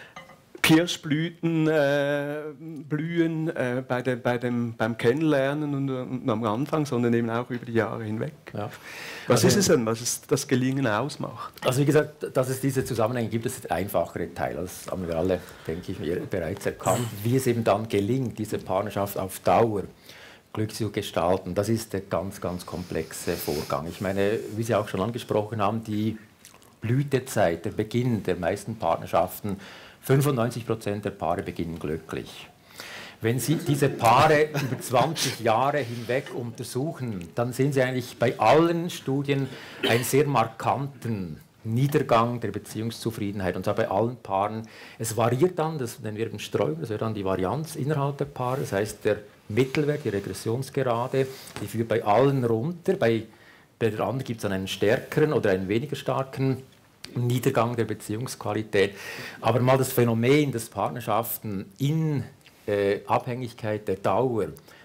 Speaker 2: Kirschblüten äh, blühen äh, bei de, bei dem, beim Kennenlernen und, und am Anfang, sondern eben auch über die Jahre hinweg. Ja. Was also, ist es denn, was es das Gelingen ausmacht?
Speaker 3: Also wie gesagt, dass es diese Zusammenhänge gibt, das ist der einfachere Teil. Das haben wir alle, denke ich, bereits erkannt. Wie es eben dann gelingt, diese Partnerschaft auf Dauer glücklich zu gestalten, das ist der ganz, ganz komplexe Vorgang. Ich meine, wie Sie auch schon angesprochen haben, die Blütezeit, der Beginn der meisten Partnerschaften, fünfundneunzig Prozent der Paare beginnen glücklich. Wenn Sie diese Paare über zwanzig Jahre hinweg untersuchen, dann sehen Sie eigentlich bei allen Studien einen sehr markanten Niedergang der Beziehungszufriedenheit, und zwar bei allen Paaren. Es variiert dann, das nennen wir eben Streuung, das wäre dann die Varianz innerhalb der Paare, das heißt der Mittelwert, die Regressionsgerade, die führt bei allen runter, bei, bei der anderen gibt es dann einen stärkeren oder einen weniger starken Niedergang der Beziehungsqualität. Aber mal das Phänomen, dass Partnerschaften in äh, Abhängigkeit der Dauer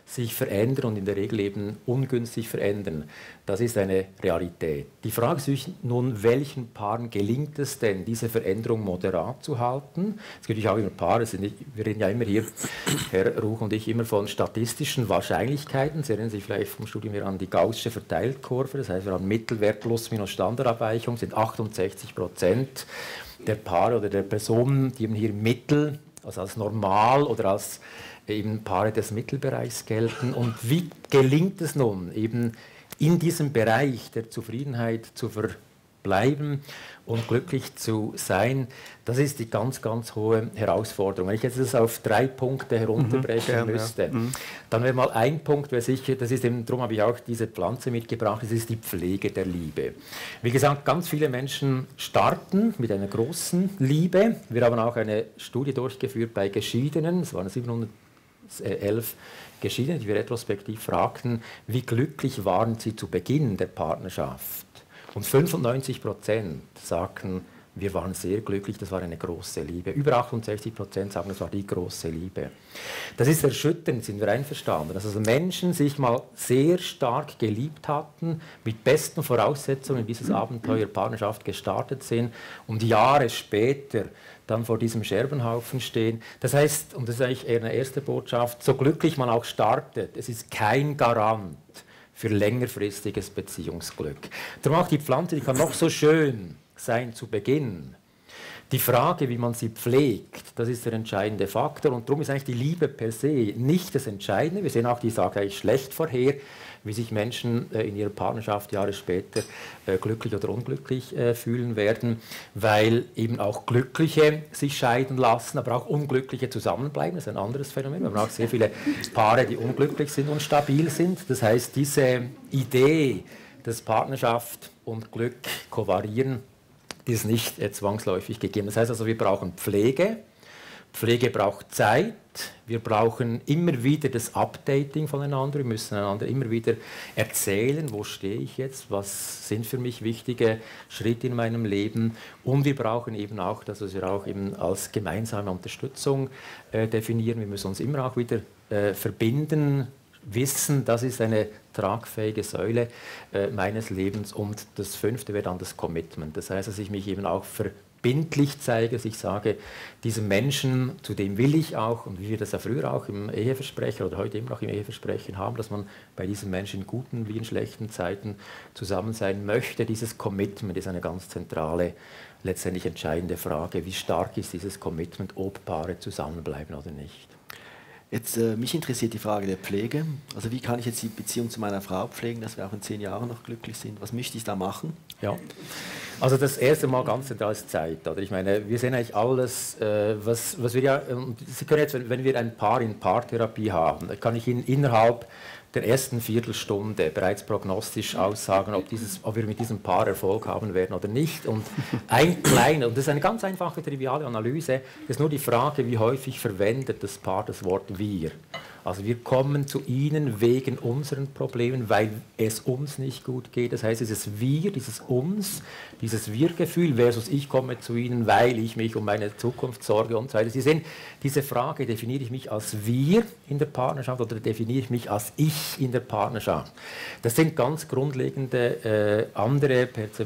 Speaker 3: sich verändern und in der Regel eben ungünstig verändern. Das ist eine Realität. Die Frage ist nun, welchen Paaren gelingt es denn, diese Veränderung moderat zu halten? Es gibt natürlich auch immer Paare, sind nicht, wir reden ja immer hier, Herr Ruch und ich, immer von statistischen Wahrscheinlichkeiten. Sie erinnern sich vielleicht vom Studium her an die gaußsche Verteilkurve, das heißt, wir haben Mittelwert plus minus Standardabweichung, sind achtundsechzig Prozent der Paare oder der Personen, die eben hier im Mittel, also als normal oder als eben Paare des Mittelbereichs gelten. Und wie gelingt es nun, eben in diesem Bereich der Zufriedenheit zu verbleiben und glücklich zu sein? Das ist die ganz, ganz hohe Herausforderung. Wenn ich jetzt das auf drei Punkte herunterbrechen mhm, müsste, ja. mhm. dann wäre mal ein Punkt, wäre sicher, das ist eben, darum habe ich auch diese Pflanze mitgebracht, das ist die Pflege der Liebe. Wie gesagt, ganz viele Menschen starten mit einer großen Liebe. Wir haben auch eine Studie durchgeführt bei Geschiedenen, es waren siebenhundertelf Geschiedene, die wir retrospektiv fragten, wie glücklich waren sie zu Beginn der Partnerschaft. Und fünfundneunzig Prozent sagten, wir waren sehr glücklich, das war eine große Liebe. Über achtundsechzig Prozent sagen, das war die große Liebe. Das ist erschütternd, sind wir einverstanden. Dass also Menschen sich mal sehr stark geliebt hatten, mit besten Voraussetzungen in dieses Abenteuer Partnerschaft gestartet sind und Jahre später dann vor diesem Scherbenhaufen stehen. Das heißt, und das ist eigentlich eher eine erste Botschaft, so glücklich man auch startet, es ist kein Garant für längerfristiges Beziehungsglück. Darum auch die Pflanze, die kann noch so schön sein zu Beginn. Die Frage, wie man sie pflegt, das ist der entscheidende Faktor. Und darum ist eigentlich die Liebe per se nicht das Entscheidende. Wir sehen auch, die sagt eigentlich schlecht vorher, wie sich Menschen äh, in ihrer Partnerschaft Jahre später äh, glücklich oder unglücklich äh, fühlen werden, weil eben auch Glückliche sich scheiden lassen, aber auch Unglückliche zusammenbleiben. Das ist ein anderes Phänomen. Wir haben auch sehr viele Paare, die unglücklich sind und stabil sind. Das heißt, diese Idee, dass Partnerschaft und Glück kovarieren, die ist nicht äh, zwangsläufig gegeben. Das heißt also, wir brauchen Pflege. Pflege braucht Zeit. Wir brauchen immer wieder das Updating voneinander. Wir müssen einander immer wieder erzählen, wo stehe ich jetzt, was sind für mich wichtige Schritte in meinem Leben. Und wir brauchen eben auch, das was wir auch eben als gemeinsame Unterstützung äh, definieren. Wir müssen uns immer auch wieder äh, verbinden, wissen, das ist eine tragfähige Säule äh, meines Lebens. Und das fünfte wäre dann das Commitment. Das heißt, dass ich mich eben auch verbindlich zeige, dass ich sage, diesem Menschen, zu dem will ich auch, und wie wir das ja früher auch im Eheversprechen oder heute immer noch im Eheversprechen haben, dass man bei diesem Menschen in guten wie in schlechten Zeiten zusammen sein möchte. Dieses Commitment ist eine ganz zentrale, letztendlich entscheidende Frage. Wie stark ist dieses Commitment, ob Paare zusammenbleiben oder nicht?
Speaker 1: Jetzt, äh, mich interessiert die Frage der Pflege. Also wie kann ich jetzt die Beziehung zu meiner Frau pflegen, dass wir auch in zehn Jahren noch glücklich sind? Was möchte ich da machen?
Speaker 3: Ja, also das erste Mal ganz zentral ist Zeit. Oder? Ich meine, wir sehen eigentlich alles, äh, was, was wir ja, ähm, Sie können jetzt, wenn, wenn wir ein Paar in Paartherapie haben, kann ich Ihnen innerhalb der ersten Viertelstunde bereits prognostisch aussagen, ob, dieses, ob wir mit diesem Paar Erfolg haben werden oder nicht. Und ein kleiner, und das ist eine ganz einfache, triviale Analyse, das ist nur die Frage, wie häufig verwendet das Paar das Wort wir. Also wir kommen zu Ihnen wegen unseren Problemen, weil es uns nicht gut geht. Das heißt, dieses Wir, dieses Uns, dieses Wir-Gefühl versus ich komme zu Ihnen, weil ich mich um meine Zukunft sorge und so weiter. Sie sehen, diese Frage, definiere ich mich als Wir in der Partnerschaft oder definiere ich mich als Ich in der Partnerschaft? Das sind ganz grundlegende äh, andere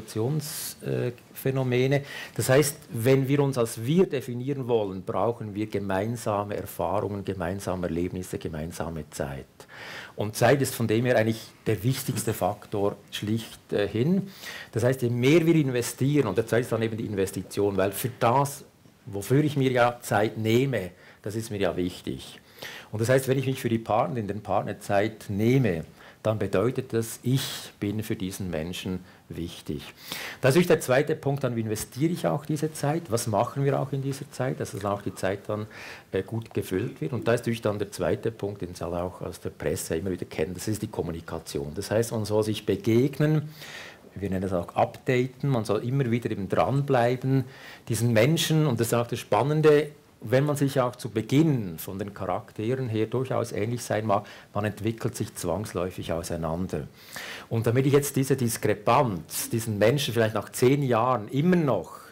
Speaker 3: Perzeptionsphänomene. Äh, das heißt, wenn wir uns als Wir definieren wollen, brauchen wir gemeinsame Erfahrungen, gemeinsame Erlebnisse, gemeinsame Zeit. Und Zeit ist von dem her eigentlich der wichtigste Faktor schlichthin. Das heißt, je mehr wir investieren, und der Zeit ist dann eben die Investition, weil für das, wofür ich mir ja Zeit nehme, das ist mir ja wichtig. Und das heißt, wenn ich mich für die Partnerin, den Partner Zeit nehme, dann bedeutet das, ich bin für diesen Menschen wichtig. Das ist natürlich der zweite Punkt, dann wie investiere ich auch diese Zeit, was machen wir auch in dieser Zeit, dass auch die Zeit dann äh, gut gefüllt wird. Und da ist natürlich dann der zweite Punkt, den Sie auch aus der Presse immer wieder kennen, das ist die Kommunikation. Das heißt, man soll sich begegnen, wir nennen das auch updaten, man soll immer wieder eben dranbleiben, diesen Menschen, und das ist auch das Spannende, wenn man sich auch zu Beginn von den Charakteren her durchaus ähnlich sein mag, man entwickelt sich zwangsläufig auseinander. Und damit ich jetzt diese Diskrepanz, diesen Menschen vielleicht nach zehn Jahren immer noch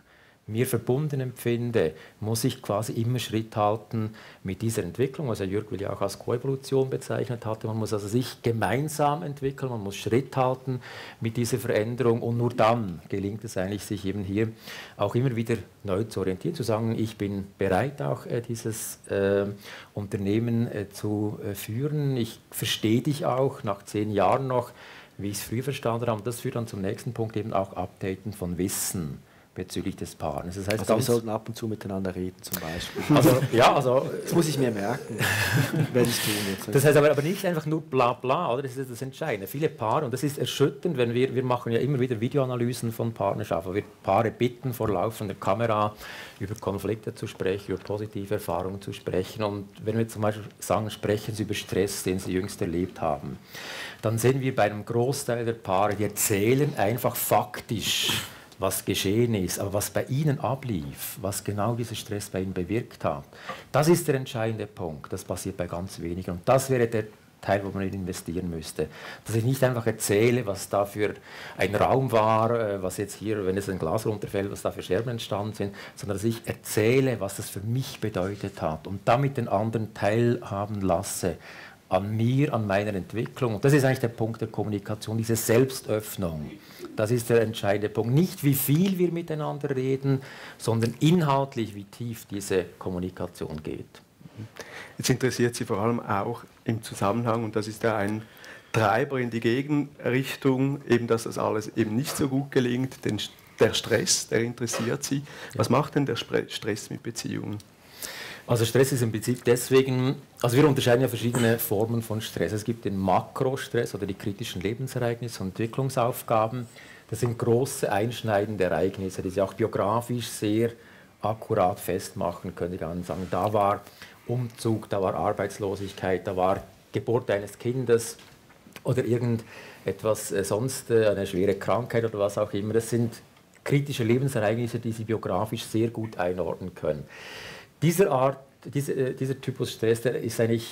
Speaker 3: mir verbunden empfinde, muss ich quasi immer Schritt halten mit dieser Entwicklung, was Herr Jürg will ja auch als Koevolution bezeichnet hatte. Man muss also sich gemeinsam entwickeln, man muss Schritt halten mit dieser Veränderung und nur dann gelingt es eigentlich, sich eben hier auch immer wieder neu zu orientieren, zu sagen, ich bin bereit, auch äh, dieses äh, Unternehmen äh, zu äh, führen. Ich verstehe dich auch nach zehn Jahren noch, wie ich es früher verstanden habe. Und das führt dann zum nächsten Punkt, eben auch Updaten von Wissen bezüglich des Partners. Das heißt,
Speaker 1: also wir sollten ab und zu miteinander reden zum Beispiel.
Speaker 3: Also, ja, also,
Speaker 1: das muss ich mir merken, werde ich tun jetzt.
Speaker 3: Das heißt aber, aber nicht einfach nur bla bla, oder? Das ist das Entscheidende. Viele Paare, und das ist erschütternd, wenn wir, wir machen ja immer wieder Videoanalysen von Partnerschaften, wir Paare bitten, vor laufender Kamera über Konflikte zu sprechen, über positive Erfahrungen zu sprechen. Und wenn wir zum Beispiel sagen, sprechen Sie über Stress, den Sie jüngst erlebt haben, dann sehen wir bei einem Großteil der Paare, die erzählen einfach faktisch, was geschehen ist, aber was bei Ihnen ablief, was genau dieser Stress bei Ihnen bewirkt hat, das ist der entscheidende Punkt. Das passiert bei ganz wenigen. Und das wäre der Teil, wo man investieren müsste. Dass ich nicht einfach erzähle, was da für ein Raum war, was jetzt hier, wenn es ein Glas runterfällt, was da für Scherben entstanden sind, sondern dass ich erzähle, was das für mich bedeutet hat und damit den anderen teilhaben lasse an mir, an meiner Entwicklung. Und das ist eigentlich der Punkt der Kommunikation, diese Selbstöffnung. Das ist der entscheidende Punkt. Nicht, wie viel wir miteinander reden, sondern inhaltlich, wie tief diese Kommunikation geht.
Speaker 2: Jetzt interessiert Sie vor allem auch im Zusammenhang, und das ist ja ein Treiber in die Gegenrichtung, eben, dass das alles eben nicht so gut gelingt, denn der Stress, der interessiert Sie. Was macht denn der Stress mit Beziehungen?
Speaker 3: Also Stress ist im Prinzip deswegen, also wir unterscheiden ja verschiedene Formen von Stress. Es gibt den Makrostress oder die kritischen Lebensereignisse und Entwicklungsaufgaben. Das sind große, einschneidende Ereignisse, die Sie auch biografisch sehr akkurat festmachen können. Ich kann sagen, da war Umzug, da war Arbeitslosigkeit, da war Geburt eines Kindes oder irgendetwas äh, sonst, äh, eine schwere Krankheit oder was auch immer. Das sind kritische Lebensereignisse, die Sie biografisch sehr gut einordnen können. Dieser, Art, diese, äh, dieser Typus Stress, der ist eigentlich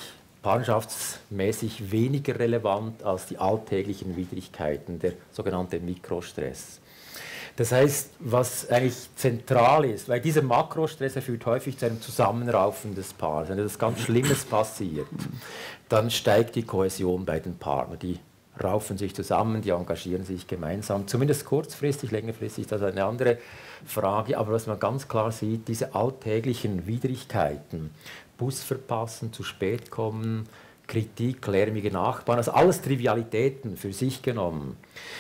Speaker 3: partnerschaftsmäßig weniger relevant als die alltäglichen Widrigkeiten, der sogenannte Mikrostress. Das heißt, was eigentlich zentral ist, weil dieser Makrostress er führt häufig zu einem Zusammenraufen des Paares. Wenn etwas ganz Schlimmes passiert, dann steigt die Kohäsion bei den Partnern. Die raufen sich zusammen, die engagieren sich gemeinsam, zumindest kurzfristig, längerfristig, das ist eine andere Frage. Aber was man ganz klar sieht, diese alltäglichen Widrigkeiten, Bus verpassen, zu spät kommen, Kritik, lärmige Nachbarn, also alles Trivialitäten für sich genommen,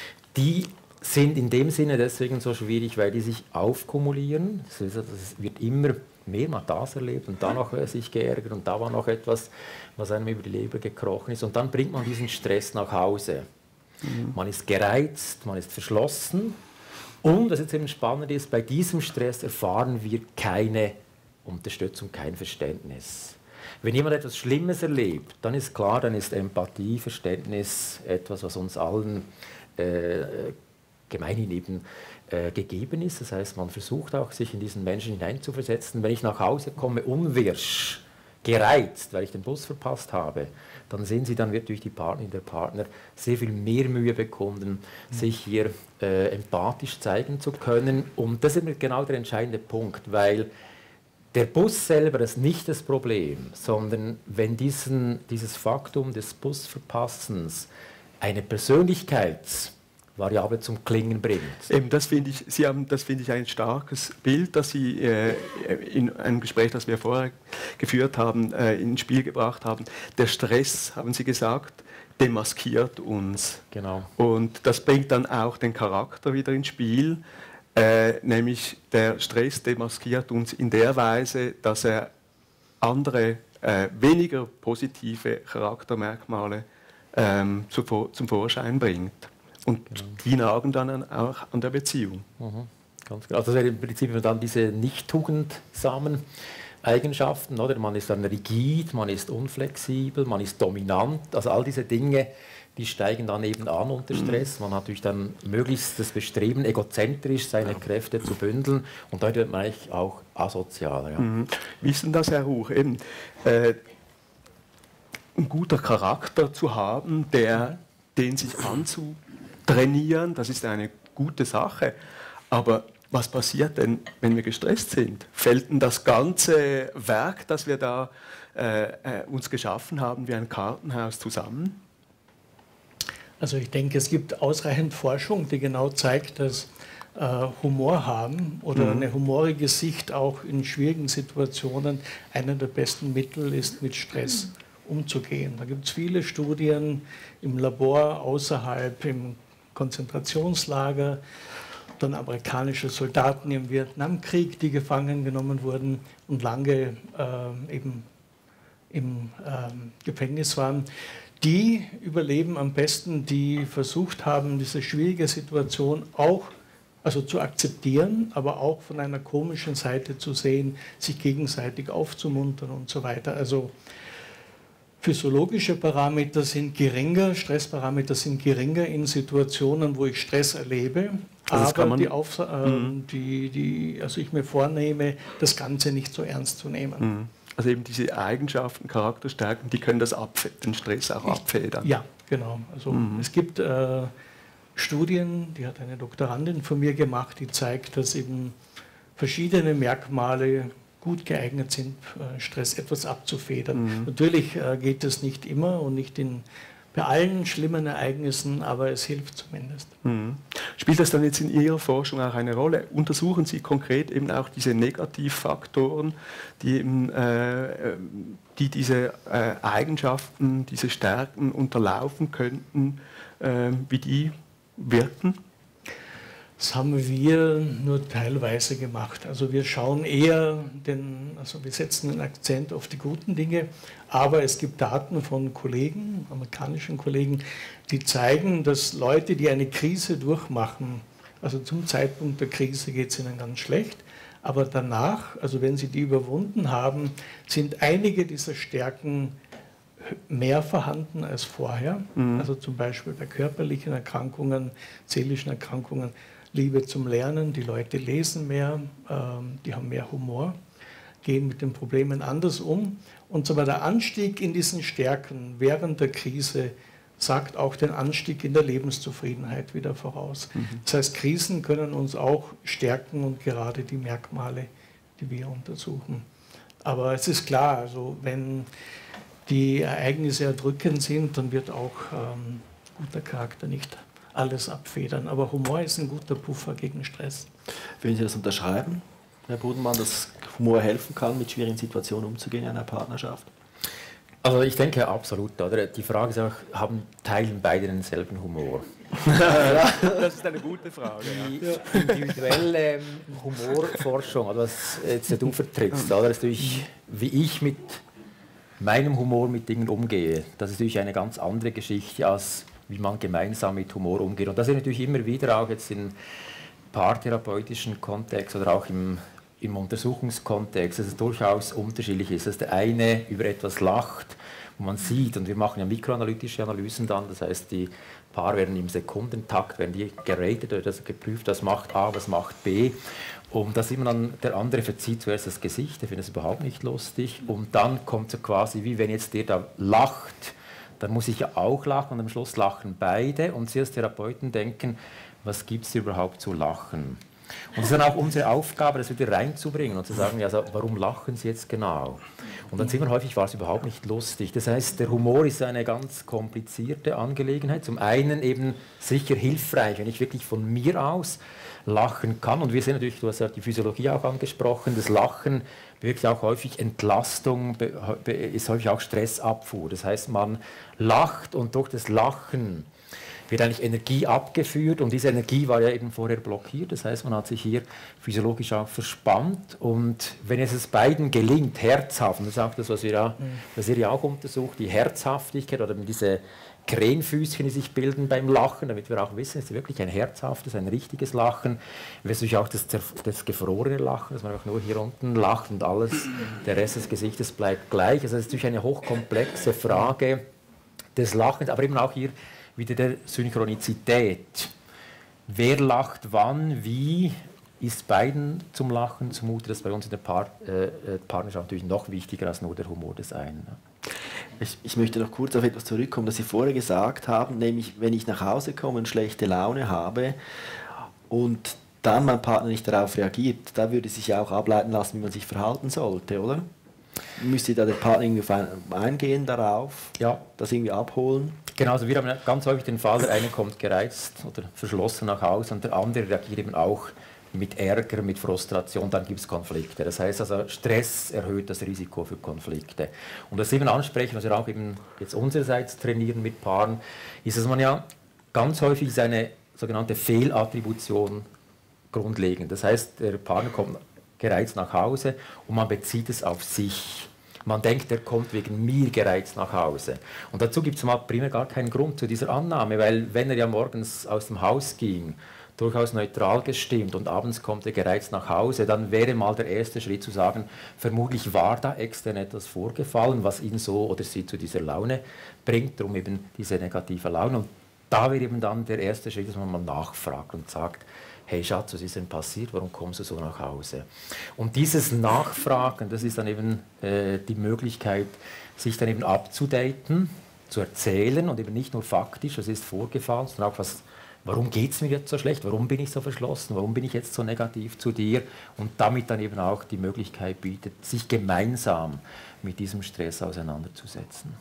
Speaker 3: die sind in dem Sinne deswegen so schwierig, weil die sich aufkumulieren. Es wird immer mehr, man hat das erlebt und da noch sich geärgert und da war noch etwas, was einem über die Leber gekrochen ist. Und dann bringt man diesen Stress nach Hause. Mhm. Man ist gereizt, man ist verschlossen. Und, was jetzt eben spannend ist, bei diesem Stress erfahren wir keine Unterstützung, kein Verständnis. Wenn jemand etwas Schlimmes erlebt, dann ist klar, dann ist Empathie, Verständnis etwas, was uns allen äh, gemeinhin eben äh, gegeben ist. Das heißt, man versucht auch, sich in diesen Menschen hineinzuversetzen. Wenn ich nach Hause komme, unwirsch, gereizt, weil ich den Bus verpasst habe, dann sehen Sie, dann wird durch die Partnerin, der Partner sehr viel mehr Mühe bekunden, mhm. sich hier äh, empathisch zeigen zu können. Und das ist genau der entscheidende Punkt, weil der Bus selber ist nicht das Problem, sondern wenn diesen, dieses Faktum des Busverpassens eine Persönlichkeits- Variable zum Klingen bringt.
Speaker 2: Eben, das finde ich, Sie haben, das finde ich ein starkes Bild, das Sie äh, in einem Gespräch, das wir vorher geführt haben, äh, ins Spiel gebracht haben. Der Stress, haben Sie gesagt, demaskiert uns.
Speaker 3: Genau.
Speaker 2: Und das bringt dann auch den Charakter wieder ins Spiel, äh, nämlich der Stress demaskiert uns in der Weise, dass er andere, äh, weniger positive Charaktermerkmale ähm, zu, zum Vorschein bringt. Und genau. die nagen dann auch an der Beziehung.
Speaker 3: Mhm, ganz genau. Also das wäre im Prinzip dann diese nicht tugendsamen Eigenschaften, oder? Man ist dann rigid, man ist unflexibel, man ist dominant. Also all diese Dinge, die steigen dann eben an unter Stress. Man hat natürlich dann möglichst das Bestreben, egozentrisch seine Kräfte zu bündeln. Und dann wird man eigentlich auch asozial. Ja.
Speaker 2: Mhm. Wie ist denn das, Herr Huch? Eben, äh, ein guter Charakter zu haben, der, den sich anzu trainieren, das ist eine gute Sache, aber was passiert denn, wenn wir gestresst sind? Fällt denn das ganze Werk, das wir da äh, äh, uns geschaffen haben, wie ein Kartenhaus zusammen?
Speaker 4: Also ich denke, es gibt ausreichend Forschung, die genau zeigt, dass äh, Humor haben oder mhm. eine humorige Sicht auch in schwierigen Situationen einer der besten Mittel ist, mit Stress umzugehen. Da gibt es viele Studien im Labor, außerhalb, im Konzentrationslager, dann amerikanische Soldaten im Vietnamkrieg, die gefangen genommen wurden und lange äh, eben im äh, Gefängnis waren. Die überleben am besten, die versucht haben, diese schwierige Situation auch also zu akzeptieren, aber auch von einer komischen Seite zu sehen, sich gegenseitig aufzumuntern und so weiter. Also physiologische Parameter sind geringer, Stressparameter sind geringer in Situationen, wo ich Stress erlebe, also aber die, Auf, äh, mhm. die, die, also ich mir vornehme, das Ganze nicht so ernst zu nehmen.
Speaker 2: Mhm. Also eben diese Eigenschaften, Charakterstärken, die können das den Stress auch abfedern.
Speaker 4: Ja, genau. Also mhm. es gibt äh, Studien, die hat eine Doktorandin von mir gemacht, die zeigt, dass eben verschiedene Merkmale gut geeignet sind, Stress etwas abzufedern. Mhm. Natürlich äh, geht das nicht immer und nicht in, bei allen schlimmen Ereignissen, aber es hilft zumindest.
Speaker 2: Mhm. Spielt das dann jetzt in Ihrer Forschung auch eine Rolle? Untersuchen Sie konkret eben auch diese Negativfaktoren, die, eben, äh, die diese äh, Eigenschaften, diese Stärken unterlaufen könnten, äh, wie die wirken?
Speaker 4: Das haben wir nur teilweise gemacht. Also wir schauen eher, den, also wir setzen den Akzent auf die guten Dinge, aber es gibt Daten von Kollegen, amerikanischen Kollegen, die zeigen, dass Leute, die eine Krise durchmachen, also zum Zeitpunkt der Krise geht es ihnen ganz schlecht, aber danach, also wenn sie die überwunden haben, sind einige dieser Stärken mehr vorhanden als vorher. Mhm. Also zum Beispiel bei körperlichen Erkrankungen, seelischen Erkrankungen, Liebe zum Lernen, die Leute lesen mehr, ähm, die haben mehr Humor, gehen mit den Problemen anders um. Und so war der Anstieg in diesen Stärken während der Krise sagt auch den Anstieg in der Lebenszufriedenheit wieder voraus. Mhm. Das heißt, Krisen können uns auch stärken und gerade die Merkmale, die wir untersuchen. Aber es ist klar, also wenn die Ereignisse erdrückend sind, dann wird auch ähm, guter Charakter nicht alles abfedern. Aber Humor ist ein guter Puffer gegen Stress.
Speaker 1: Würden Sie das unterschreiben, Herr Budenmann, dass Humor helfen kann, mit schwierigen Situationen umzugehen in einer Partnerschaft?
Speaker 3: Also ich denke absolut. Oder? Die Frage ist auch, haben teilen beide denselben Humor?
Speaker 2: Das ist eine gute Frage.
Speaker 3: Die ja. individuelle Humorforschung, oder was jetzt du vertrittst, oder? Das ist natürlich, wie ich mit meinem Humor mit Dingen umgehe. Das ist natürlich eine ganz andere Geschichte, als wie man gemeinsam mit Humor umgeht. Und das ist natürlich immer wieder auch jetzt in paartherapeutischen Kontext oder auch im, im Untersuchungskontext, dass es durchaus unterschiedlich ist, dass der eine über etwas lacht, wo man sieht, und wir machen ja mikroanalytische Analysen dann, das heißt, die Paare werden im Sekundentakt, werden die geratet oder das geprüft, was macht A, was macht B. Und da sieht man dann, der andere verzieht zuerst das Gesicht, der findet es überhaupt nicht lustig. Und dann kommt so quasi, wie wenn jetzt der da lacht, dann muss ich ja auch lachen und am Schluss lachen beide. Und Sie als Therapeuten denken, was gibt es überhaupt zu lachen? Und es ist dann auch unsere Aufgabe, das wieder reinzubringen und zu sagen, ja, also, warum lachen Sie jetzt genau? Und dann sieht man häufig, war es überhaupt nicht lustig. Das heißt, der Humor ist eine ganz komplizierte Angelegenheit. Zum einen eben sicher hilfreich, wenn ich wirklich von mir aus lachen kann. Und wir sehen natürlich, du hast ja die Physiologie auch angesprochen, das Lachen bewirkt auch häufig Entlastung, ist häufig auch Stressabfuhr. Das heißt, man lacht und durch das Lachen wird eigentlich Energie abgeführt und diese Energie war ja eben vorher blockiert. Das heißt, man hat sich hier physiologisch auch verspannt und wenn es beiden gelingt, herzhaft, und das ist auch das, was wir ja, was ihr ja auch untersucht, die Herzhaftigkeit oder diese Krähenfüßchen, die sich bilden beim Lachen, damit wir auch wissen, es ist wirklich ein herzhaftes, ein richtiges Lachen. Wir natürlich auch das, das gefrorene Lachen, dass man einfach nur hier unten lacht und alles, der Rest des Gesichtes bleibt gleich. Also das ist natürlich eine hochkomplexe Frage des Lachens, aber eben auch hier wieder der Synchronizität. Wer lacht wann, wie, ist beiden zum Lachen zumute. Das ist bei uns in der Paar, äh, Partnerschaft natürlich noch wichtiger als nur der Humor des einen.
Speaker 1: Ich, ich möchte noch kurz auf etwas zurückkommen, das Sie vorher gesagt haben, nämlich wenn ich nach Hause komme und schlechte Laune habe und dann mein Partner nicht darauf reagiert, da würde sich ja auch ableiten lassen, wie man sich verhalten sollte, oder? Müsste da der Partner irgendwie eingehen darauf,
Speaker 3: ja.
Speaker 1: das irgendwie abholen?
Speaker 3: Genau, also wir haben ganz häufig den Fall, der eine kommt gereizt oder verschlossen nach Hause und der andere reagiert eben auch mit Ärger, mit Frustration, dann gibt es Konflikte. Das heißt also, Stress erhöht das Risiko für Konflikte. Und das eben ansprechen, was wir auch eben jetzt unsererseits trainieren mit Paaren, ist, dass man ja ganz häufig seine sogenannte Fehlattribution grundlegend. Das heißt, der Partner kommt gereizt nach Hause und man bezieht es auf sich. Man denkt, er kommt wegen mir gereizt nach Hause. Und dazu gibt es mal primär gar keinen Grund zu dieser Annahme, weil wenn er ja morgens aus dem Haus ging, durchaus neutral gestimmt und abends kommt er gereizt nach Hause, dann wäre mal der erste Schritt zu sagen, vermutlich war da extern etwas vorgefallen, was ihn so oder sie zu dieser Laune bringt, darum eben diese negative Laune. Und da wäre eben dann der erste Schritt, dass man mal nachfragt und sagt, hey Schatz, was ist denn passiert, warum kommst du so nach Hause? Und dieses Nachfragen, das ist dann eben äh, die Möglichkeit, sich dann eben abzudaten, zu erzählen und eben nicht nur faktisch, was ist vorgefallen, sondern auch, was, warum geht es mir jetzt so schlecht, warum bin ich so verschlossen, warum bin ich jetzt so negativ zu dir und damit dann eben auch die Möglichkeit bietet, sich gemeinsam mit diesem Stress auseinanderzusetzen.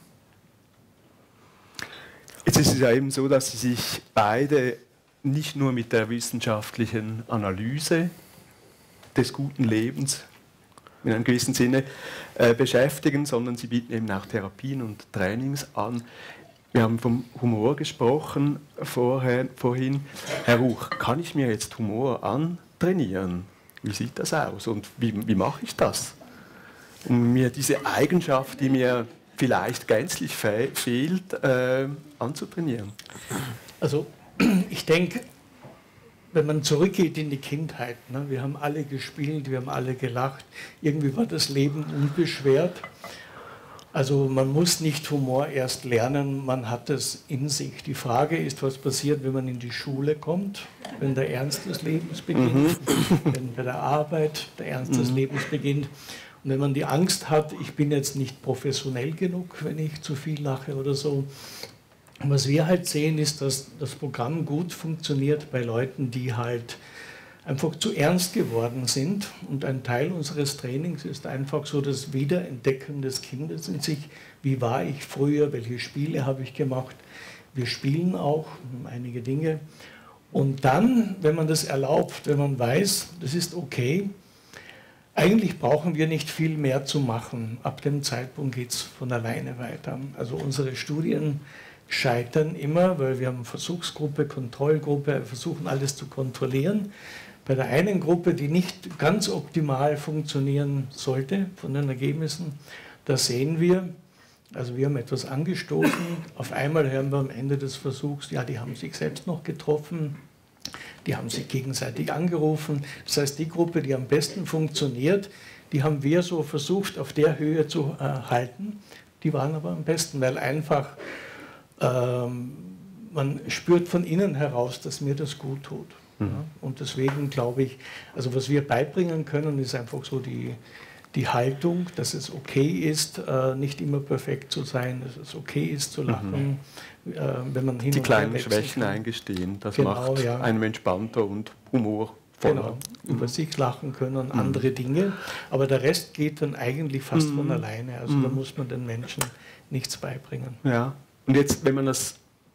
Speaker 2: Jetzt ist es ja eben so, dass Sie sich beide nicht nur mit der wissenschaftlichen Analyse des guten Lebens in einem gewissen Sinne äh, beschäftigen, sondern Sie bieten eben auch Therapien und Trainings an. Wir haben vom Humor gesprochen vorher, vorhin. Herr Ruch, kann ich mir jetzt Humor antrainieren? Wie sieht das aus und wie, wie mache ich das? Um mir diese Eigenschaft, die mir vielleicht gänzlich fe fehlt, äh, anzutrainieren.
Speaker 4: Also ich denke, wenn man zurückgeht in die Kindheit, ne, wir haben alle gespielt, wir haben alle gelacht, irgendwie war das Leben unbeschwert. Also man muss nicht Humor erst lernen, man hat es in sich. Die Frage ist, was passiert, wenn man in die Schule kommt, wenn der Ernst des Lebens beginnt, mhm. wenn bei der Arbeit der Ernst mhm. des Lebens beginnt. Und wenn man die Angst hat, ich bin jetzt nicht professionell genug, wenn ich zu viel lache oder so. Und was wir halt sehen, ist, dass das Programm gut funktioniert bei Leuten, die halt einfach zu ernst geworden sind. Und ein Teil unseres Trainings ist einfach so das Wiederentdecken des Kindes in sich. Wie war ich früher? Welche Spiele habe ich gemacht? Wir spielen auch einige Dinge. Und dann, wenn man das erlaubt, wenn man weiß, das ist okay, eigentlich brauchen wir nicht viel mehr zu machen. Ab dem Zeitpunkt geht es von alleine weiter. Also unsere Studien scheitern immer, weil wir haben Versuchsgruppe, Kontrollgruppe, versuchen alles zu kontrollieren. Bei der einen Gruppe, die nicht ganz optimal funktionieren sollte von den Ergebnissen, da sehen wir, also wir haben etwas angestoßen, auf einmal hören wir am Ende des Versuchs, ja, die haben sich selbst noch getroffen, die haben sich gegenseitig angerufen. Das heißt, die Gruppe, die am besten funktioniert, die haben wir so versucht, auf der Höhe zu äh, halten. Die waren aber am besten, weil einfach ähm, man spürt von innen heraus, dass mir das gut tut. Mhm. Ja? Und deswegen glaube ich, also was wir beibringen können, ist einfach so die, die Haltung, dass es okay ist, äh, nicht immer perfekt zu sein, dass es okay ist zu lachen, mhm. äh, wenn man hin
Speaker 2: die
Speaker 4: und
Speaker 2: kleinen
Speaker 4: her
Speaker 2: Schwächen
Speaker 4: kann.
Speaker 2: eingestehen, das
Speaker 4: Genau,
Speaker 2: macht
Speaker 4: ja.
Speaker 2: einem entspannter und humorvoller.
Speaker 4: Genau, über
Speaker 2: mhm.
Speaker 4: sich lachen können und
Speaker 2: mhm.
Speaker 4: andere Dinge, aber der Rest geht dann eigentlich fast
Speaker 2: mhm.
Speaker 4: von alleine, also
Speaker 2: mhm.
Speaker 4: da muss man den Menschen nichts beibringen.
Speaker 2: Ja, und jetzt, wenn man das,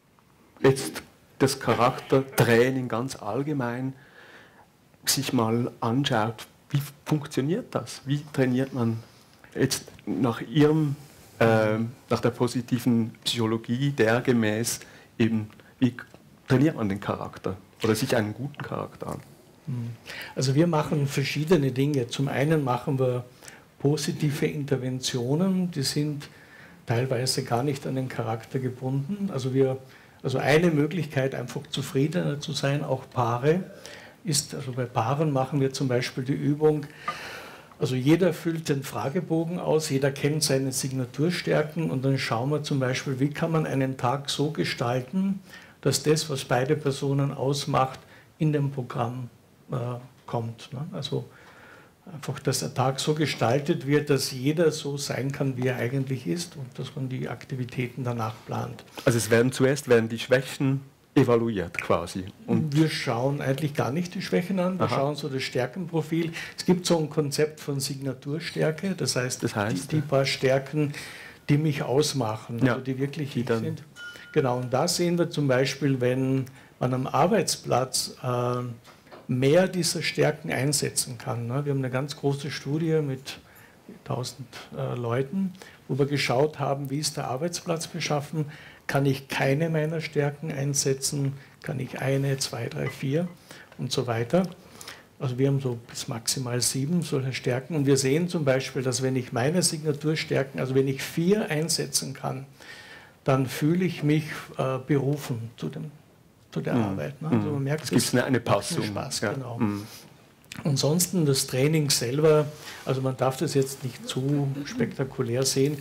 Speaker 2: jetzt das Charaktertraining ganz allgemein sich mal anschaut, wie funktioniert das? Wie trainiert man jetzt nach Ihrem, äh, nach der positiven Psychologie, der gemäß eben, wie trainiert man den Charakter oder sich einen guten Charakter an?
Speaker 4: Also wir machen verschiedene Dinge. Zum einen machen wir positive Interventionen, die sind teilweise gar nicht an den Charakter gebunden. Also, wir, also eine Möglichkeit, einfach zufriedener zu sein, auch Paare, ist, also bei Paaren machen wir zum Beispiel die Übung, also jeder füllt den Fragebogen aus, jeder kennt seine Signaturstärken und dann schauen wir zum Beispiel, wie kann man einen Tag so gestalten, dass das, was beide Personen ausmacht, in dem Programm äh, kommt. Ne? Also einfach, dass der Tag so gestaltet wird, dass jeder so sein kann, wie er eigentlich ist und dass man die Aktivitäten danach plant.
Speaker 2: Also es werden zuerst werden die Schwächen evaluiert quasi.
Speaker 4: Und wir schauen eigentlich gar nicht die Schwächen an, wir
Speaker 2: Aha.
Speaker 4: schauen so das Stärkenprofil. Es gibt so ein Konzept von Signaturstärke, das heißt,
Speaker 2: Das heißt,
Speaker 4: die, die paar Stärken, die mich ausmachen,
Speaker 2: ja,
Speaker 4: also die wirklich
Speaker 2: die
Speaker 4: ich
Speaker 2: dann
Speaker 4: sind. Genau, und da sehen wir zum Beispiel, wenn man am Arbeitsplatz äh, mehr dieser Stärken einsetzen kann. Ne? Wir haben eine ganz große Studie mit tausend äh, Leuten, wo wir geschaut haben, wie ist der Arbeitsplatz beschaffen, kann ich keine meiner Stärken einsetzen, kann ich eine, zwei, drei, vier und so weiter. Also wir haben so bis maximal sieben solcher Stärken und wir sehen zum Beispiel, dass wenn ich meine Signaturstärken, also wenn ich vier einsetzen kann, dann fühle ich mich äh, berufen zu, dem, zu der
Speaker 2: Mhm.
Speaker 4: Arbeit. Ne? Also man merkt,
Speaker 2: es gibt eine, eine Passung.
Speaker 4: macht mir Spaß,
Speaker 2: Ja.
Speaker 4: genau.
Speaker 2: Mhm.
Speaker 4: Ansonsten das Training selber, also man darf das jetzt nicht zu spektakulär sehen.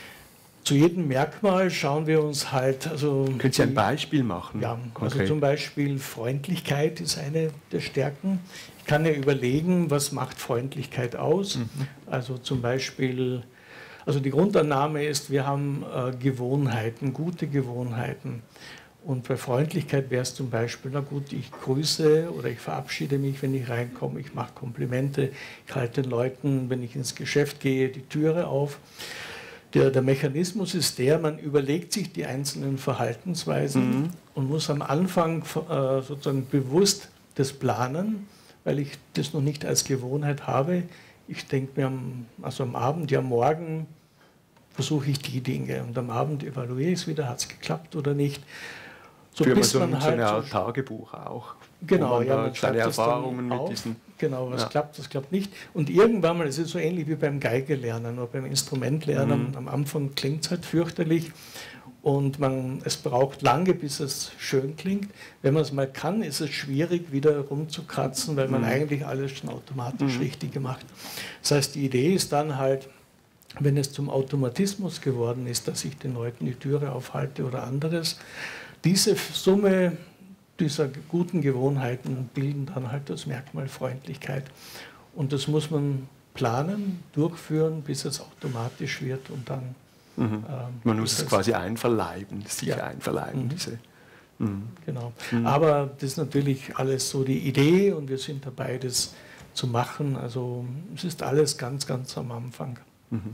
Speaker 4: Zu jedem Merkmal schauen wir uns halt, also
Speaker 2: Können Sie ein
Speaker 4: die-
Speaker 2: Beispiel machen?
Speaker 4: ja, also
Speaker 2: konkret?
Speaker 4: zum Beispiel Freundlichkeit ist eine der Stärken. Ich kann ja überlegen, was macht Freundlichkeit aus.
Speaker 2: Mhm.
Speaker 4: Also zum Beispiel, also die Grundannahme ist, wir haben äh, Gewohnheiten, gute Gewohnheiten. Und bei Freundlichkeit wäre es zum Beispiel, na gut, ich grüße oder ich verabschiede mich, wenn ich reinkomme, ich mache Komplimente, ich halte den Leuten, wenn ich ins Geschäft gehe, die Türe auf. Der, der Mechanismus ist der, man überlegt sich die einzelnen Verhaltensweisen
Speaker 2: Mhm.
Speaker 4: und muss am Anfang äh, sozusagen bewusst das planen, weil ich das noch nicht als Gewohnheit habe. Ich denke mir, am, also am Abend, ja morgen versuche ich die Dinge und am Abend evaluiere ich es wieder, hat es geklappt oder nicht. So
Speaker 2: Führt man
Speaker 4: bis
Speaker 2: so,
Speaker 4: man
Speaker 2: so
Speaker 4: halt
Speaker 2: eine Art
Speaker 4: so,
Speaker 2: Tagebuch auch.
Speaker 4: genau,
Speaker 2: wo man
Speaker 4: ja,
Speaker 2: da
Speaker 4: man
Speaker 2: seine
Speaker 4: schreibt das dann
Speaker 2: Erfahrungen mit
Speaker 4: auf.
Speaker 2: diesen.
Speaker 4: Genau, was
Speaker 2: Ja.
Speaker 4: klappt, was klappt nicht. Und irgendwann mal, es ist so ähnlich wie beim Geigelernen oder beim Instrumentlernen.
Speaker 2: Mhm.
Speaker 4: Am Anfang klingt es halt fürchterlich und man, es braucht lange, bis es schön klingt. Wenn man es mal kann, ist es schwierig, wieder rumzukratzen, weil man
Speaker 2: Mhm.
Speaker 4: eigentlich alles schon automatisch
Speaker 2: Mhm.
Speaker 4: richtig gemacht. Das heißt, die Idee ist dann halt, wenn es zum Automatismus geworden ist, dass ich den Leuten die Türe aufhalte oder anderes, diese Summe dieser guten Gewohnheiten bilden dann halt das Merkmal Freundlichkeit. Und das muss man planen, durchführen, bis es automatisch wird und dann.
Speaker 2: Mhm.
Speaker 4: Ähm,
Speaker 2: Man muss
Speaker 4: ist
Speaker 2: es
Speaker 4: es-
Speaker 2: quasi einverleiben, sich
Speaker 4: Ja.
Speaker 2: einverleiben.
Speaker 4: Mhm.
Speaker 2: Diese. Mhm.
Speaker 4: Genau.
Speaker 2: Mhm.
Speaker 4: Aber das ist natürlich alles so die Idee und wir sind dabei, das zu machen. Also es ist alles ganz, ganz am Anfang.
Speaker 2: Mhm.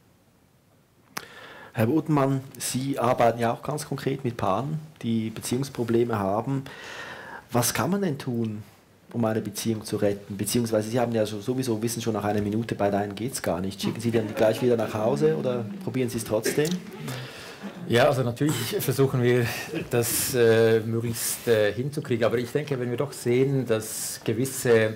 Speaker 1: Herr Bodenmann, Sie arbeiten ja auch ganz konkret mit Paaren, die Beziehungsprobleme haben. Was kann man denn tun, um eine Beziehung zu retten? Beziehungsweise Sie haben ja so- sowieso, wissen schon, nach einer Minute bei deinen geht es gar nicht. Schicken Sie dann gleich wieder nach Hause oder probieren Sie es trotzdem?
Speaker 3: Ja, also natürlich versuchen wir das äh, möglichst äh, hinzukriegen, aber ich denke, wenn wir doch sehen, dass gewisse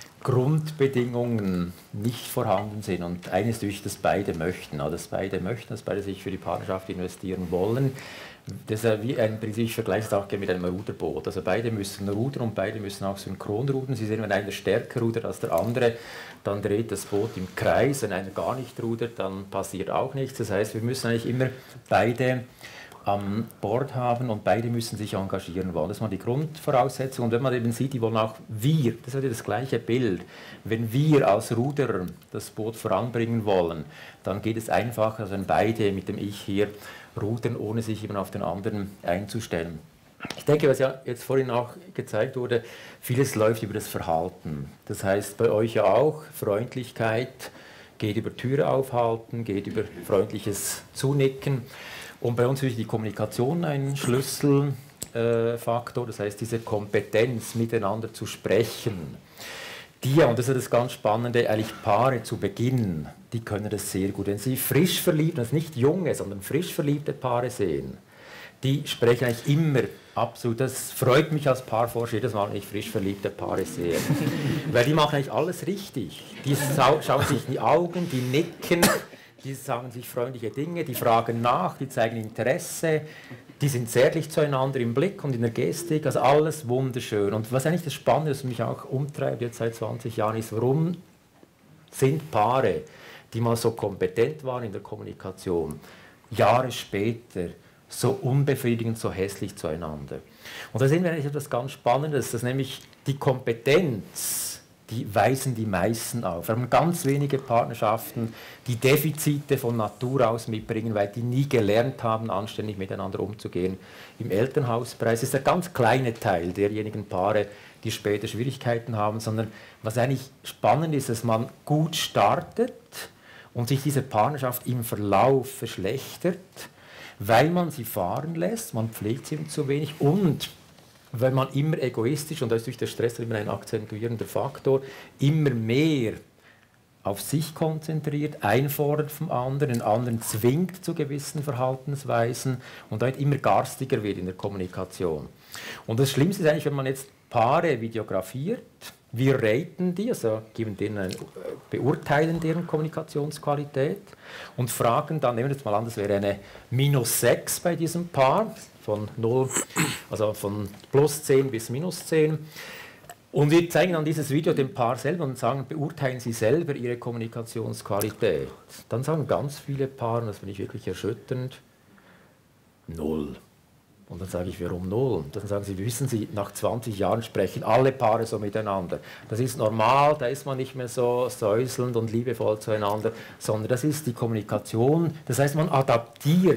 Speaker 3: Grundbedingungen nicht vorhanden sind und eines durch das beide möchten, also dass beide möchten, dass beide sich für die Partnerschaft investieren wollen. Das ist ja wie ein Prinzip, ich vergleiche es auch gerne mit einem Ruderboot. Also beide müssen rudern und beide müssen auch synchron rudern. Sie sehen, wenn einer stärker rudert als der andere, dann dreht das Boot im Kreis. Wenn einer gar nicht rudert, dann passiert auch nichts. Das heißt, wir müssen eigentlich immer beide an Bord haben und beide müssen sich engagieren wollen. Das ist mal die Grundvoraussetzung. Und wenn man eben sieht, die wollen auch wir, das ist ja das gleiche Bild, wenn wir als Ruderer das Boot voranbringen wollen, dann geht es einfacher, als wenn beide mit dem Ich hier rudern, ohne sich eben auf den anderen einzustellen. Ich denke, was ja jetzt vorhin auch gezeigt wurde, vieles läuft über das Verhalten. Das heißt bei euch ja auch, Freundlichkeit geht über Türe aufhalten, geht über freundliches Zunicken. Und bei uns ist die Kommunikation ein Schlüsselfaktor, das heißt diese Kompetenz, miteinander zu sprechen. Die, und das ist das ganz Spannende, eigentlich Paare zu Beginn, die können das sehr gut. Wenn sie frisch verliebt, also nicht junge, sondern frisch verliebte Paare sehen, die sprechen eigentlich immer absolut, das freut mich als Paarforscher jedes Mal, wenn ich frisch verliebte Paare sehe. Weil die machen eigentlich alles richtig. Die schauen sich in die Augen, die nicken, die sagen sich freundliche Dinge, die fragen nach, die zeigen Interesse, die sind zärtlich zueinander im Blick und in der Gestik, also alles wunderschön. Und was eigentlich das Spannende, was mich auch umtreibt jetzt seit zwanzig Jahren, ist, warum sind Paare, die mal so kompetent waren in der Kommunikation, Jahre später so unbefriedigend, so hässlich zueinander. Und da sehen wir eigentlich etwas ganz Spannendes, dass nämlich die Kompetenz die weisen die meisten auf. Wir haben ganz wenige Partnerschaften, die Defizite von Natur aus mitbringen, weil die nie gelernt haben, anständig miteinander umzugehen. Im Elternhausbereich ist der ganz kleine Teil derjenigen Paare, die später Schwierigkeiten haben, sondern was eigentlich spannend ist, dass man gut startet und sich diese Partnerschaft im Verlauf verschlechtert, weil man sie fahren lässt, man pflegt sie zu wenig und weil man immer egoistisch, und da ist durch den Stress immer ein akzentuierender Faktor, immer mehr auf sich konzentriert, einfordert vom anderen, den anderen zwingt zu gewissen Verhaltensweisen und halt immer garstiger wird in der Kommunikation. Und das Schlimmste ist eigentlich, wenn man jetzt Paare videografiert, wir raten die, also geben denen ein, beurteilen deren Kommunikationsqualität und fragen dann, nehmen wir jetzt mal an, das wäre eine minus sechs bei diesem Paar, von null, also von plus zehn bis minus zehn. Und wir zeigen dann dieses Video dem Paar selber und sagen, beurteilen Sie selber Ihre Kommunikationsqualität. Dann sagen ganz viele Paare, das finde ich wirklich erschütternd, null. Und dann sage ich, warum null? Und dann sagen sie, wissen Sie, nach zwanzig Jahren sprechen alle Paare so miteinander. Das ist normal, da ist man nicht mehr so säuselnd und liebevoll zueinander, sondern das ist die Kommunikation. Das heißt, man adaptiert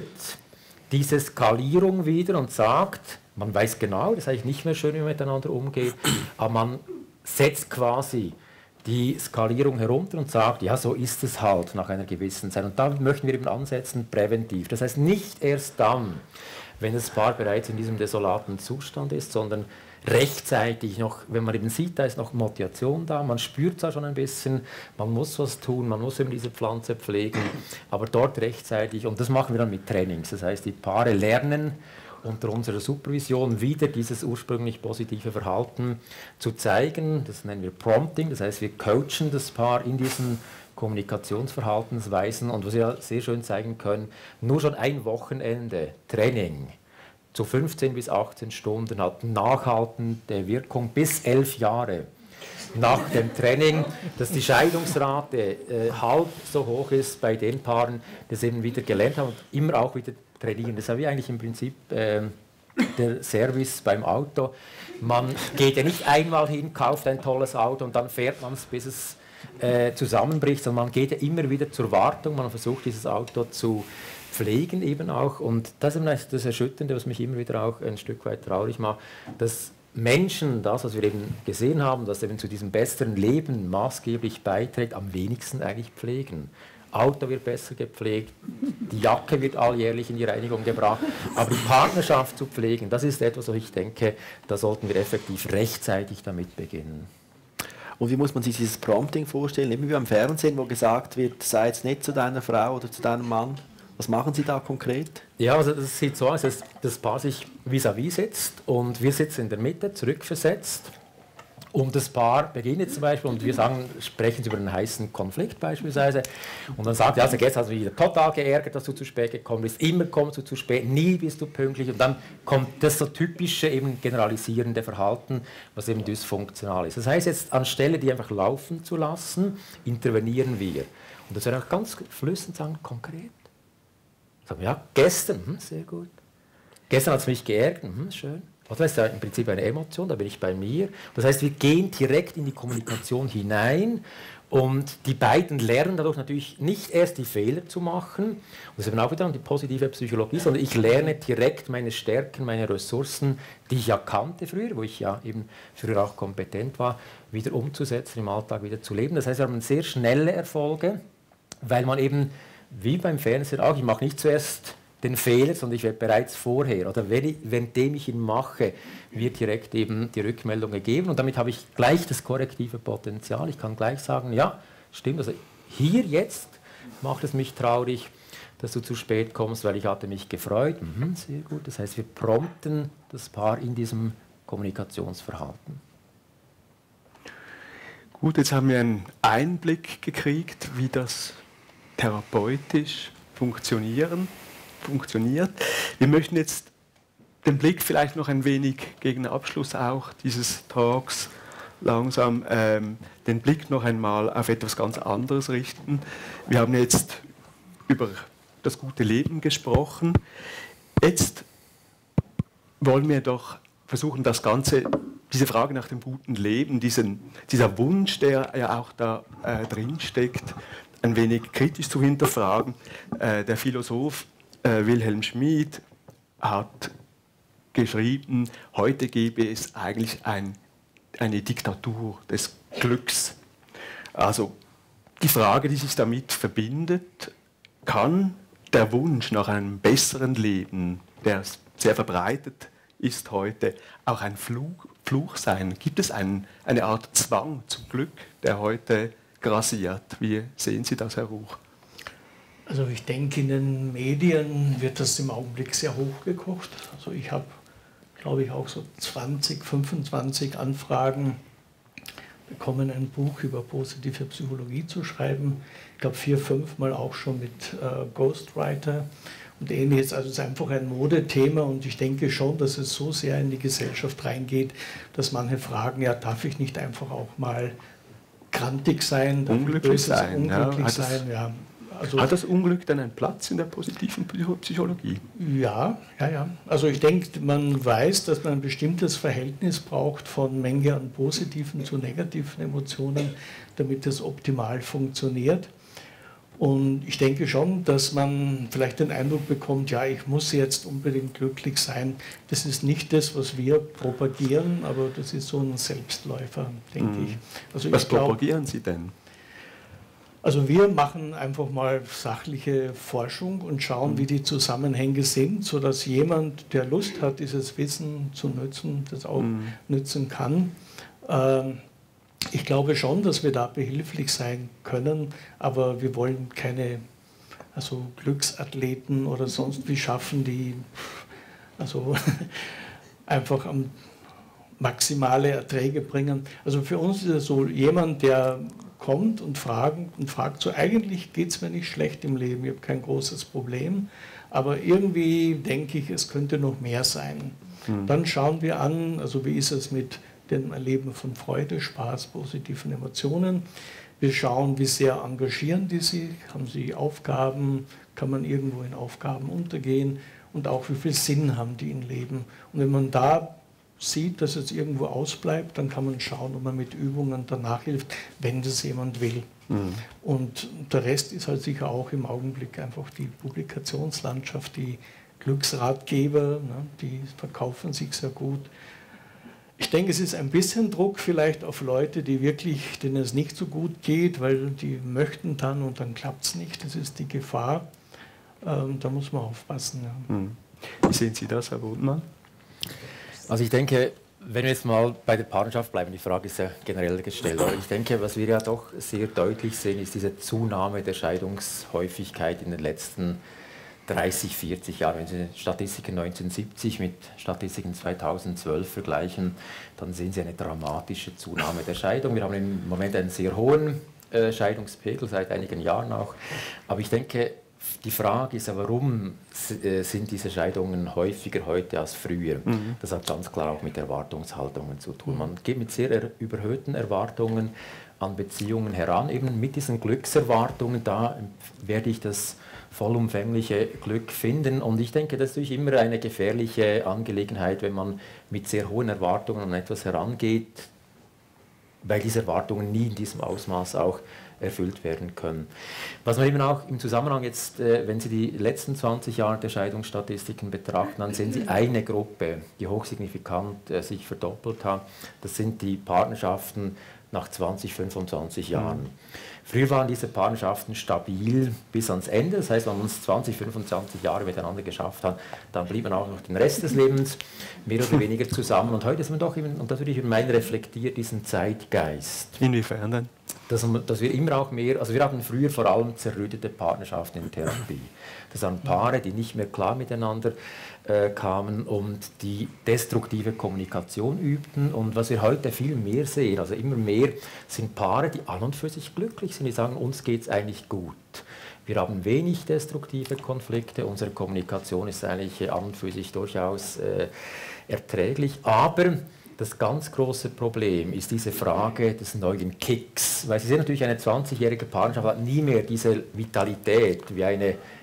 Speaker 3: diese Skalierung wieder und sagt, man weiß genau, das ist eigentlich nicht mehr schön, wie man miteinander umgeht, aber man setzt quasi die Skalierung herunter und sagt, ja, so ist es halt nach einer gewissen Zeit. Und da möchten wir eben ansetzen, präventiv. Das heißt, nicht erst dann, wenn das Paar bereits in diesem desolaten Zustand ist, sondern rechtzeitig noch, wenn man eben sieht, da ist noch Motivation da, man spürt zwar schon ein bisschen, man muss was tun, man muss eben diese Pflanze pflegen, aber dort rechtzeitig, und das machen wir dann mit Trainings, das heißt, die Paare lernen unter unserer Supervision wieder dieses ursprünglich positive Verhalten zu zeigen, das nennen wir Prompting, das heißt, wir coachen das Paar in diesen Kommunikationsverhaltensweisen und was wir sehr schön zeigen können, nur schon ein Wochenende Training zu fünfzehn bis achtzehn Stunden hat nachhaltende Wirkung bis elf Jahre nach dem Training, dass die Scheidungsrate äh, halb so hoch ist bei den Paaren, die es eben wieder gelernt haben und immer auch wieder trainieren. Das ist wie eigentlich im Prinzip äh, der Service beim Auto. Man geht ja nicht einmal hin, kauft ein tolles Auto und dann fährt man es, bis es äh, zusammenbricht, sondern man geht ja immer wieder zur Wartung, man versucht dieses Auto zu pflegen eben auch, und das ist das Erschütternde, was mich immer wieder auch ein Stück weit traurig macht, dass Menschen, das, was wir eben gesehen haben, dass eben zu diesem besseren Leben maßgeblich beiträgt, am wenigsten eigentlich pflegen. Auto wird besser gepflegt, die Jacke wird alljährlich in die Reinigung gebracht, aber die Partnerschaft zu pflegen, das ist etwas, wo ich denke, da sollten wir effektiv rechtzeitig damit beginnen.
Speaker 1: Und wie muss man sich dieses Prompting vorstellen? Eben wie beim Fernsehen, wo gesagt wird, sei jetzt nicht zu deiner Frau oder zu deinem Mann. Was machen Sie da konkret?
Speaker 3: Ja, also das sieht so aus, dass das Paar sich vis-à-vis sitzt und wir sitzen in der Mitte, zurückversetzt. Und das Paar beginnt jetzt zum Beispiel und wir sagen, sprechen über einen heißen Konflikt beispielsweise. Und dann sagt er, also gestern hast du mich wieder total geärgert, dass du zu spät gekommen bist. Immer kommst du zu spät, nie bist du pünktlich. Und dann kommt das so typische, eben generalisierende Verhalten, was eben dysfunktional ist. Das heißt jetzt, anstelle die einfach laufen zu lassen, intervenieren wir. Und das wäre auch ganz flüssend sagen, konkret. Sagen wir, ja, gestern, hm, sehr gut. Gestern hat es mich geärgert, hm, schön. Das ist ja im Prinzip eine Emotion, da bin ich bei mir. Das heißt, wir gehen direkt in die Kommunikation hinein und die beiden lernen dadurch natürlich nicht erst die Fehler zu machen. Und das ist eben auch wieder die positive Psychologie, sondern ich lerne direkt meine Stärken, meine Ressourcen, die ich ja kannte früher, wo ich ja eben früher auch kompetent war, wieder umzusetzen, im Alltag wieder zu leben. Das heißt, wir haben sehr schnelle Erfolge, weil man eben wie beim Fernsehen auch, ich mache nicht zuerst den Fehler, sondern ich werde bereits vorher, oder wenn ich, währenddem ich ihn mache, wird direkt eben die Rückmeldung gegeben und damit habe ich gleich das korrektive Potenzial. Ich kann gleich sagen, ja, stimmt, also hier jetzt macht es mich traurig, dass du zu spät kommst, weil ich hatte mich gefreut. Mhm, sehr gut, das heißt, wir prompten das Paar in diesem Kommunikationsverhalten.
Speaker 2: Gut, jetzt haben wir einen Einblick gekriegt, wie das therapeutisch funktionieren, funktioniert. Wir möchten jetzt den Blick vielleicht noch ein wenig gegen den Abschluss auch dieses Talks langsam ähm, den Blick noch einmal auf etwas ganz anderes richten. Wir haben jetzt über das gute Leben gesprochen. Jetzt wollen wir doch versuchen, das Ganze diese Frage nach dem guten Leben, diesen, dieser Wunsch, der ja auch da äh, drin steckt, ein wenig kritisch zu hinterfragen. Äh, der Philosoph äh, Wilhelm Schmid hat geschrieben, heute gäbe es eigentlich ein, eine Diktatur des Glücks. Also die Frage, die sich damit verbindet, kann der Wunsch nach einem besseren Leben, der sehr verbreitet ist heute, auch ein Fluch, Fluch sein? Gibt es einen, eine Art Zwang zum Glück, der heute grassiert? Wie sehen Sie das, Herr Ruch?
Speaker 4: Also ich denke, in den Medien wird das im Augenblick sehr hochgekocht. Also ich habe, glaube ich, auch so zwanzig, fünfundzwanzig Anfragen bekommen, ein Buch über positive Psychologie zu schreiben. Ich glaube, vier, fünf Mal auch schon mit äh, Ghostwriter und ähnliches. Also es ist einfach ein Modethema und ich denke schon, dass es so sehr in die Gesellschaft reingeht, dass manche fragen, ja, darf ich nicht einfach auch mal grantig sein, darf
Speaker 2: unglücklich
Speaker 4: ich böses,
Speaker 2: sein,
Speaker 4: unglücklich
Speaker 2: ja.
Speaker 4: sein, ja. Also,
Speaker 2: hat das Unglück denn einen Platz in der positiven Psychologie?
Speaker 4: Ja, ja, ja. Also ich denke, man weiß, dass man ein bestimmtes Verhältnis braucht von Menge an positiven zu negativen Emotionen, damit es optimal funktioniert. Und ich denke schon, dass man vielleicht den Eindruck bekommt, ja, ich muss jetzt unbedingt glücklich sein. Das ist nicht das, was wir propagieren, aber das ist so ein Selbstläufer, denke
Speaker 2: mhm.
Speaker 4: ich. Also
Speaker 2: was
Speaker 4: ich glaub,
Speaker 2: propagieren Sie denn?
Speaker 4: Also wir machen einfach mal sachliche Forschung und schauen, wie die Zusammenhänge sind, sodass jemand, der Lust hat, dieses Wissen zu nutzen, das auch mhm. nutzen kann. Ähm, ich glaube schon, dass wir da behilflich sein können, aber wir wollen keine also Glücksathleten oder sonst wie schaffen, die also einfach am maximale Erträge bringen. Also für uns ist es so, jemand, der kommt und fragt, und fragt so, eigentlich geht es mir nicht schlecht im Leben, ich habe kein großes Problem, aber irgendwie denke ich, es könnte noch mehr sein. Mhm. Dann schauen wir an, also wie ist es mit dem Erleben von Freude, Spaß, positiven Emotionen. Wir schauen, wie sehr engagieren die sich, haben sie Aufgaben, kann man irgendwo in Aufgaben untergehen und auch wie viel Sinn haben die im Leben. Und wenn man da sieht, dass es irgendwo ausbleibt, dann kann man schauen, ob man mit Übungen danach hilft, wenn das jemand will. Mhm. Und der Rest ist halt sicher auch im Augenblick einfach die Publikationslandschaft, die Glücksratgeber, ne, die verkaufen sich sehr gut. Ich denke, es ist ein bisschen Druck vielleicht auf Leute, die wirklich, denen es nicht so gut geht, weil die möchten dann und dann klappt es nicht. Das ist die Gefahr. Ähm, da muss man aufpassen. Ja.
Speaker 2: Mhm. Wie sehen Sie das, Herr Bodmann?
Speaker 3: Also ich denke, wenn wir jetzt mal bei der Partnerschaft bleiben, die Frage ist ja generell gestellt, aber ich denke, was wir ja doch sehr deutlich sehen, ist diese Zunahme der Scheidungshäufigkeit in den letzten dreißig, vierzig Jahren. Wenn Sie Statistiken neunzehnhundertsiebzig mit Statistiken zweitausendzwölf vergleichen, dann sehen Sie eine dramatische Zunahme der Scheidung. Wir haben im Moment einen sehr hohen äh, Scheidungspegel, seit einigen Jahren auch, aber ich denke, die Frage ist ja, warum sind diese Scheidungen häufiger heute als früher? Mhm. Das hat ganz klar auch mit Erwartungshaltungen zu tun. Man geht mit sehr er überhöhten Erwartungen an Beziehungen heran, eben mit diesen Glückserwartungen, da werde ich das vollumfängliche Glück finden. Und ich denke, das ist natürlich immer eine gefährliche Angelegenheit, wenn man mit sehr hohen Erwartungen an etwas herangeht, weil diese Erwartungen nie in diesem Ausmaß auch erfüllt werden können. Was man eben auch im Zusammenhang jetzt, äh, wenn Sie die letzten zwanzig Jahre der Scheidungsstatistiken betrachten, dann sehen Sie eine Gruppe, die hochsignifikant äh, sich verdoppelt hat. Das sind die Partnerschaften nach zwanzig, fünfundzwanzig Jahren. Mhm. Früher waren diese Partnerschaften stabil bis ans Ende, das heißt, wenn man es zwanzig, fünfundzwanzig Jahre miteinander geschafft hat, dann blieb man auch noch den Rest des Lebens mehr oder weniger zusammen. Und heute ist man doch, eben, und das würde ich meinen, reflektiert diesen Zeitgeist.
Speaker 2: Inwiefern denn?
Speaker 3: Dass, dass wir immer auch mehr, also wir hatten früher vor allem zerrüttete Partnerschaften in Therapie. Das waren Paare, die nicht mehr klar miteinander äh, kamen und die destruktive Kommunikation übten. Und was wir heute viel mehr sehen, also immer mehr, sind Paare, die an und für sich glücklich sind, die sagen, uns geht es eigentlich gut. Wir haben wenig destruktive Konflikte, unsere Kommunikation ist eigentlich an und für sich durchaus äh, erträglich, aber das ganz große Problem ist diese Frage des neuen Kicks. Weil Sie sehen natürlich, eine zwanzigjährige Partnerschaft hat nie mehr diese Vitalität wie eine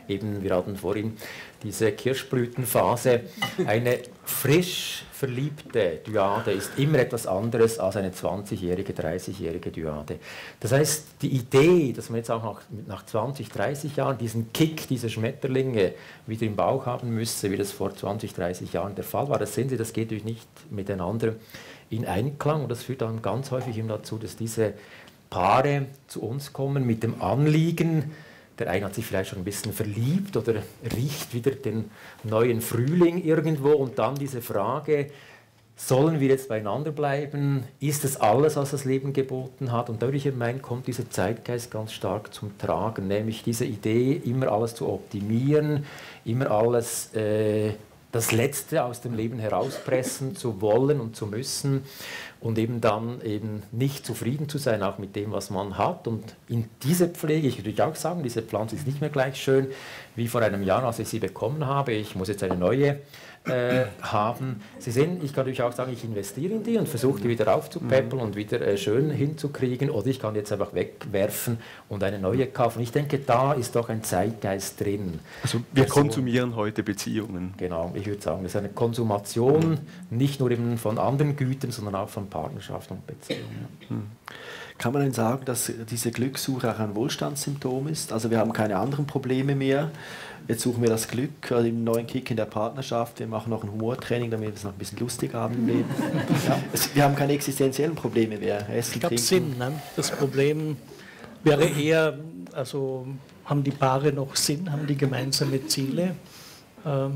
Speaker 3: eben, wir hatten vorhin diese Kirschblütenphase, eine frisch verliebte Dyade ist immer etwas anderes als eine zwanzigjährige, dreißigjährige Dyade. Das heißt, die Idee, dass man jetzt auch nach, nach zwanzig, dreißig Jahren diesen Kick, diese Schmetterlinge wieder im Bauch haben müsse, wie das vor zwanzig, dreißig Jahren der Fall war, das sehen Sie, das geht natürlich nicht miteinander in Einklang und das führt dann ganz häufig eben dazu, dass diese Paare zu uns kommen mit dem Anliegen, der eine hat sich vielleicht schon ein bisschen verliebt oder riecht wieder den neuen Frühling irgendwo und dann diese Frage, sollen wir jetzt beieinander bleiben? Ist das alles, was das Leben geboten hat? Und da würde ich meinen, kommt dieser Zeitgeist ganz stark zum Tragen, nämlich diese Idee, immer alles zu optimieren, immer alles, äh, das Letzte aus dem Leben herauspressen zu wollen und zu müssen. Und eben dann eben nicht zufrieden zu sein, auch mit dem, was man hat. Und in diese Pflege, ich würde auch sagen, diese Pflanze ist nicht mehr gleich schön wie vor einem Jahr, als ich sie bekommen habe. Ich muss jetzt eine neue äh, haben. Sie sehen, ich kann natürlich auch sagen, ich investiere in die und versuche die wieder aufzupäppeln und wieder äh, schön hinzukriegen. Oder ich kann jetzt einfach wegwerfen und eine neue kaufen. Ich denke, da ist doch ein Zeitgeist drin.
Speaker 2: Also wir Person, konsumieren heute Beziehungen.
Speaker 3: Genau, ich würde sagen, das ist eine Konsumation, nicht nur eben von anderen Gütern, sondern auch von Partnerschaft und Beziehung. Ja.
Speaker 1: Kann man denn sagen, dass diese Glückssuche auch ein Wohlstandssymptom ist? Also wir haben keine anderen Probleme mehr. Jetzt suchen wir das Glück, also den neuen Kick in der Partnerschaft. Wir machen noch ein Humortraining, damit wir es noch ein bisschen lustig haben im Leben. Ja, es, wir haben keine existenziellen Probleme mehr. Essen,
Speaker 4: ich glaube,
Speaker 1: trinken.
Speaker 4: Sinn. Ne? Das Problem wäre eher, also haben die Paare noch Sinn, haben die gemeinsame Ziele? Ähm,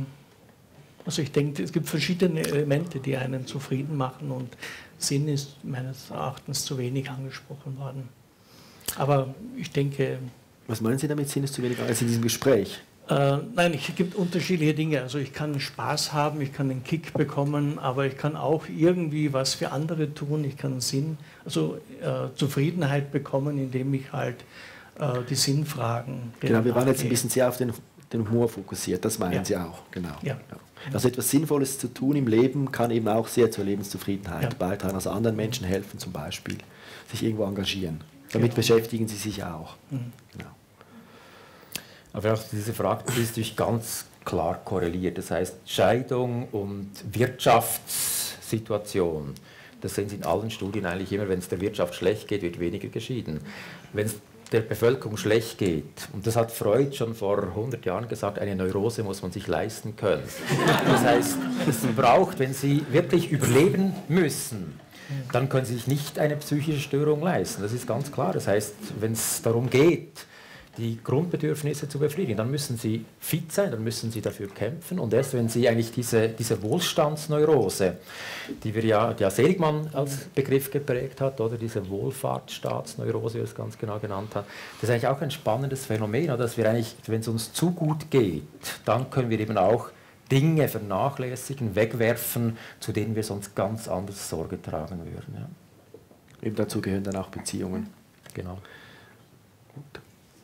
Speaker 4: Also ich denke, es gibt verschiedene Elemente, die einen zufrieden machen und Sinn ist meines Erachtens zu wenig angesprochen worden. Aber ich denke...
Speaker 1: Was meinen Sie damit, Sinn ist zu wenig als in diesem Gespräch?
Speaker 4: Äh, nein, es gibt unterschiedliche Dinge. Also ich kann Spaß haben, ich kann einen Kick bekommen, aber ich kann auch irgendwie was für andere tun. Ich kann Sinn, also äh, Zufriedenheit bekommen, indem ich halt äh, die Sinnfragen...
Speaker 1: Genau, wir waren jetzt ein bisschen sehr auf den, den Humor fokussiert, das meinen
Speaker 4: ja.
Speaker 1: Sie auch, genau.
Speaker 4: Ja.
Speaker 1: Ja. Also etwas Sinnvolles zu tun im Leben kann eben auch sehr zur Lebenszufriedenheit
Speaker 4: ja.
Speaker 1: beitragen. Also anderen Menschen helfen zum Beispiel, sich irgendwo engagieren. Damit genau. beschäftigen Sie sich auch. Mhm. Genau.
Speaker 3: Aber auch diese Frage ist natürlich ganz klar korreliert. Das heißt, Scheidung und Wirtschaftssituation, das sehen Sie in allen Studien eigentlich immer, wenn es der Wirtschaft schlecht geht, wird weniger geschieden. Wenn es der Bevölkerung schlecht geht, und das hat Freud schon vor hundert Jahren gesagt, eine Neurose muss man sich leisten können. Das heißt, es braucht, wenn Sie wirklich überleben müssen, dann können Sie sich nicht eine psychische Störung leisten. Das ist ganz klar. Das heißt, wenn es darum geht, die Grundbedürfnisse zu befriedigen, dann müssen Sie fit sein, dann müssen Sie dafür kämpfen. Und erst wenn Sie eigentlich diese, diese Wohlstandsneurose, die wir ja, die ja Seligmann als Begriff geprägt hat, oder diese Wohlfahrtsstaatsneurose, wie er es ganz genau genannt hat, das ist eigentlich auch ein spannendes Phänomen, dass wir eigentlich, wenn es uns zu gut geht, dann können wir eben auch Dinge vernachlässigen, wegwerfen, zu denen wir sonst ganz anders Sorge tragen würden. Ja.
Speaker 1: Eben dazu gehören dann auch Beziehungen.
Speaker 3: Genau.
Speaker 1: Gut.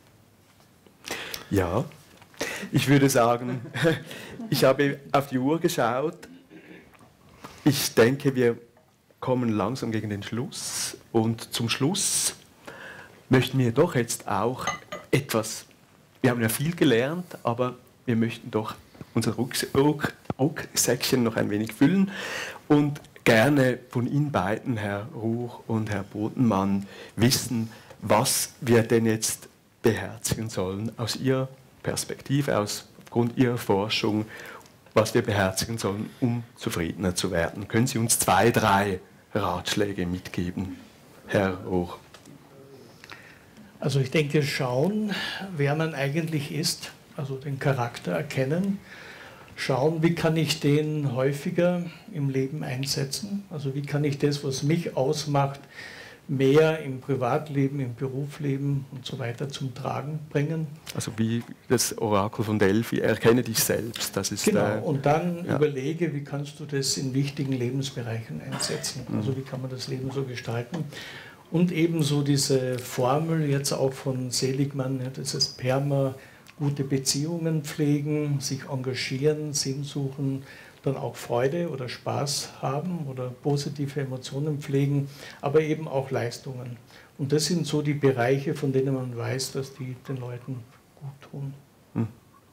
Speaker 2: Ja, ich würde sagen, ich habe auf die Uhr geschaut. Ich denke, wir kommen langsam gegen den Schluss. Und zum Schluss möchten wir doch jetzt auch etwas, wir haben ja viel gelernt, aber wir möchten doch unser Rucksäckchen noch ein wenig füllen und gerne von Ihnen beiden, Herr Ruch und Herr Bodenmann, wissen, was wir denn jetzt beherzigen sollen aus Ihrer Perspektive, aus Grund Ihrer Forschung, was wir beherzigen sollen, um zufriedener zu werden. Können Sie uns zwei, drei Ratschläge mitgeben, Herr Ruch?
Speaker 4: Also ich denke, schauen, wer man eigentlich ist, also den Charakter erkennen, schauen, wie kann ich den häufiger im Leben einsetzen, also wie kann ich das, was mich ausmacht, mehr im Privatleben, im Berufsleben und so weiter zum Tragen bringen.
Speaker 2: Also wie das Orakel von Delphi, erkenne dich selbst. Das ist
Speaker 4: genau,
Speaker 2: der,
Speaker 4: und dann
Speaker 2: ja.
Speaker 4: überlege, wie kannst du das in wichtigen Lebensbereichen einsetzen. Also wie kann man das Leben so gestalten. Und ebenso diese Formel jetzt auch von Seligmann, ja, das ist Perma, gute Beziehungen pflegen, sich engagieren, Sinn suchen, dann auch Freude oder Spaß haben oder positive Emotionen pflegen, aber eben auch Leistungen. Und das sind so die Bereiche, von denen man weiß, dass die den Leuten gut tun.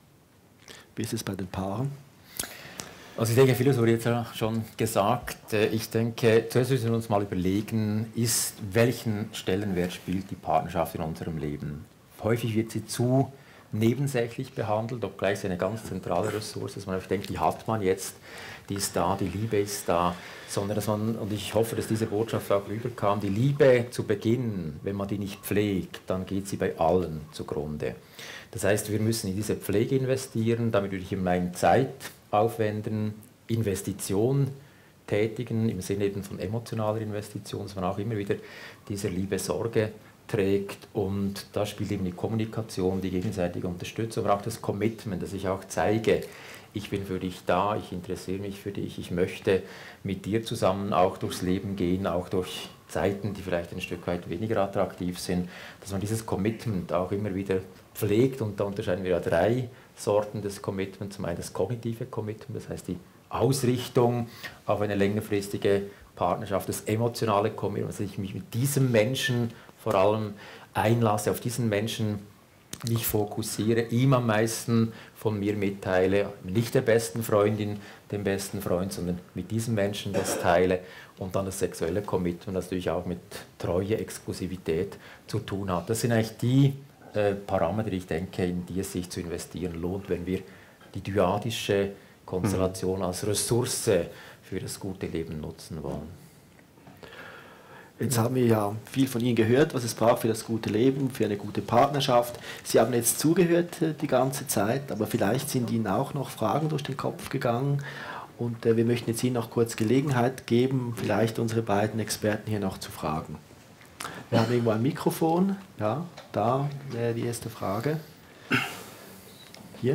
Speaker 1: Wie ist es bei den Paaren?
Speaker 3: Also ich denke, vieles wurde jetzt ja schon gesagt. Ich denke, zuerst müssen wir uns mal überlegen, ist, welchen Stellenwert spielt die Partnerschaft in unserem Leben? Häufig wird sie zu nebensächlich behandelt, obgleich sie eine ganz zentrale Ressource ist. Man denkt, die hat man jetzt, die ist da, die Liebe ist da, sondern dass man, und ich hoffe, dass diese Botschaft auch rüberkam, die Liebe zu Beginn, wenn man die nicht pflegt, dann geht sie bei allen zugrunde. Das heißt, wir müssen in diese Pflege investieren, damit würde ich eben meine Zeit aufwenden, Investition tätigen, im Sinne eben von emotionaler Investition, dass man auch immer wieder dieser Liebe Sorge trägt, und da spielt eben die Kommunikation, die gegenseitige Unterstützung, aber auch das Commitment, dass ich auch zeige, ich bin für dich da, ich interessiere mich für dich, ich möchte mit dir zusammen auch durchs Leben gehen, auch durch Zeiten, die vielleicht ein Stück weit weniger attraktiv sind, dass man dieses Commitment auch immer wieder pflegt, und da unterscheiden wir ja drei Sorten des Commitments. Zum einen das kognitive Commitment, das heißt die Ausrichtung auf eine längerfristige Partnerschaft, das emotionale Commitment, dass ich mich mit diesem Menschen vor allem einlasse, auf diesen Menschen mich fokussiere, ihm am meisten von mir mitteile, nicht der besten Freundin, dem besten Freund, sondern mit diesem Menschen das teile, und dann das sexuelle Commitment, das natürlich auch mit Treue, Exklusivität zu tun hat. Das sind eigentlich die äh, Parameter, die ich denke, in die es sich zu investieren lohnt, wenn wir die dyadische Konstellation als Ressource für das gute Leben nutzen wollen.
Speaker 1: Jetzt haben wir ja viel von Ihnen gehört, was es braucht für das gute Leben, für eine gute Partnerschaft. Sie haben jetzt zugehört äh, die ganze Zeit, aber vielleicht sind Ihnen auch noch Fragen durch den Kopf gegangen. Und äh, wir möchten jetzt Ihnen noch kurz Gelegenheit geben, vielleicht unsere beiden Experten hier noch zu fragen. Wir haben irgendwo ein Mikrofon. Ja, da wäre die erste Frage. Hier.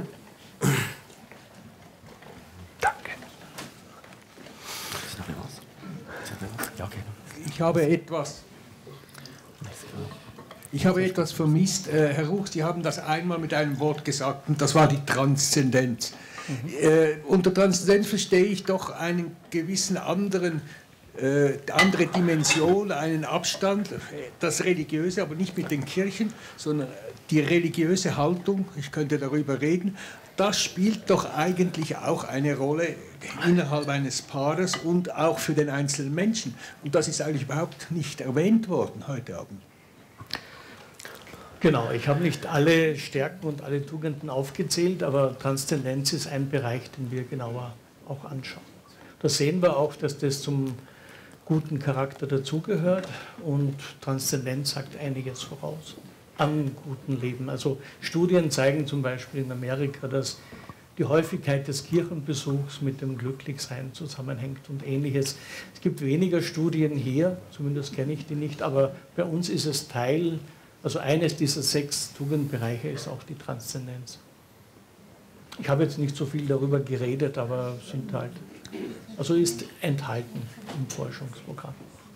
Speaker 2: Danke.
Speaker 1: Ist noch was? Ist noch was? Ja, okay.
Speaker 5: Ich habe etwas, ich habe etwas vermisst. Äh, Herr Ruch, Sie haben das einmal mit einem Wort gesagt, und das war die Transzendenz. Mhm. Äh, unter Transzendenz verstehe ich doch einen gewissen anderen, äh, andere Dimension, einen Abstand, das Religiöse, aber nicht mit den Kirchen, sondern die religiöse Haltung, ich könnte darüber reden. Das spielt doch eigentlich auch eine Rolle innerhalb eines Paares und auch für den einzelnen Menschen. Und das ist eigentlich überhaupt nicht erwähnt worden heute Abend.
Speaker 4: Genau, ich habe nicht alle Stärken und alle Tugenden aufgezählt, aber Transzendenz ist ein Bereich, den wir genauer auch anschauen. Da sehen wir auch, dass das zum guten Charakter dazugehört, und Transzendenz sagt einiges voraus am guten Leben. Also Studien zeigen zum Beispiel in Amerika, dass die Häufigkeit des Kirchenbesuchs mit dem Glücklichsein zusammenhängt und Ähnliches. Es gibt weniger Studien hier, zumindest kenne ich die nicht, aber bei uns ist es Teil, also eines dieser sechs Tugendbereiche ist auch die Transzendenz. Ich habe jetzt nicht so viel darüber geredet, aber sind halt, also ist enthalten im Forschungsprogramm.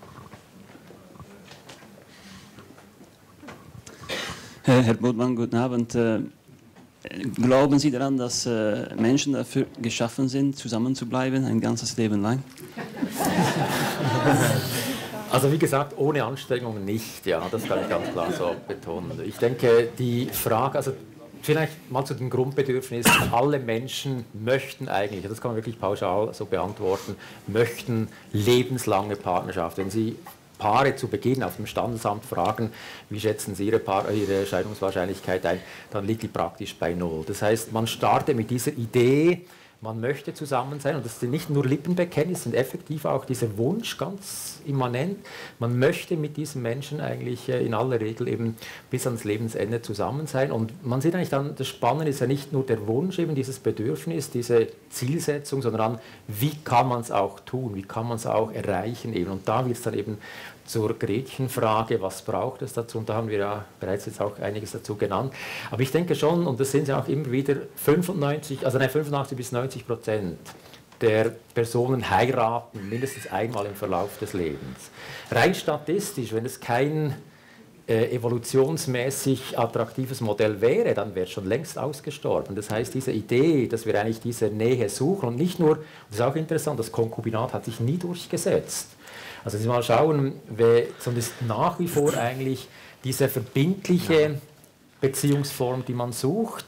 Speaker 6: Herr Bodmann, guten Abend. Glauben Sie daran, dass Menschen dafür geschaffen sind, zusammenzubleiben, ein ganzes Leben lang?
Speaker 3: Also wie gesagt, ohne Anstrengungen nicht, ja, das kann ich ganz klar so betonen. Ich denke, die Frage, also vielleicht mal zu den Grundbedürfnissen, alle Menschen möchten eigentlich, das kann man wirklich pauschal so beantworten, möchten lebenslange Partnerschaft. Wenn Sie Paare zu Beginn auf dem Standesamt fragen, wie schätzen Sie Ihre, Paar, Ihre Scheidungswahrscheinlichkeit ein, dann liegt die praktisch bei null. Das heißt, man startet mit dieser Idee, man möchte zusammen sein, und das sind nicht nur Lippenbekenntnisse, sind effektiv auch dieser Wunsch ganz immanent. Man möchte mit diesem Menschen eigentlich in aller Regel eben bis ans Lebensende zusammen sein, und man sieht eigentlich dann, das Spannende ist ja nicht nur der Wunsch, eben dieses Bedürfnis, diese Zielsetzung, sondern dann, wie kann man es auch tun, wie kann man es auch erreichen eben, und da wird es dann eben zur Gretchenfrage, was braucht es dazu, und da haben wir ja bereits jetzt auch einiges dazu genannt. Aber ich denke schon, und das sind ja auch immer wieder fünfundneunzig, also nein, fünfundachtzig bis neunzig Prozent der Personen heiraten mindestens einmal im Verlauf des Lebens. Rein statistisch, wenn es kein äh, evolutionsmäßig attraktives Modell wäre, dann wäre es schon längst ausgestorben. Das heißt, diese Idee, dass wir eigentlich diese Nähe suchen, und nicht nur, das ist auch interessant, das Konkubinat hat sich nie durchgesetzt. Also wenn Sie mal schauen, sondern es ist nach wie vor eigentlich diese verbindliche Beziehungsform, die man sucht.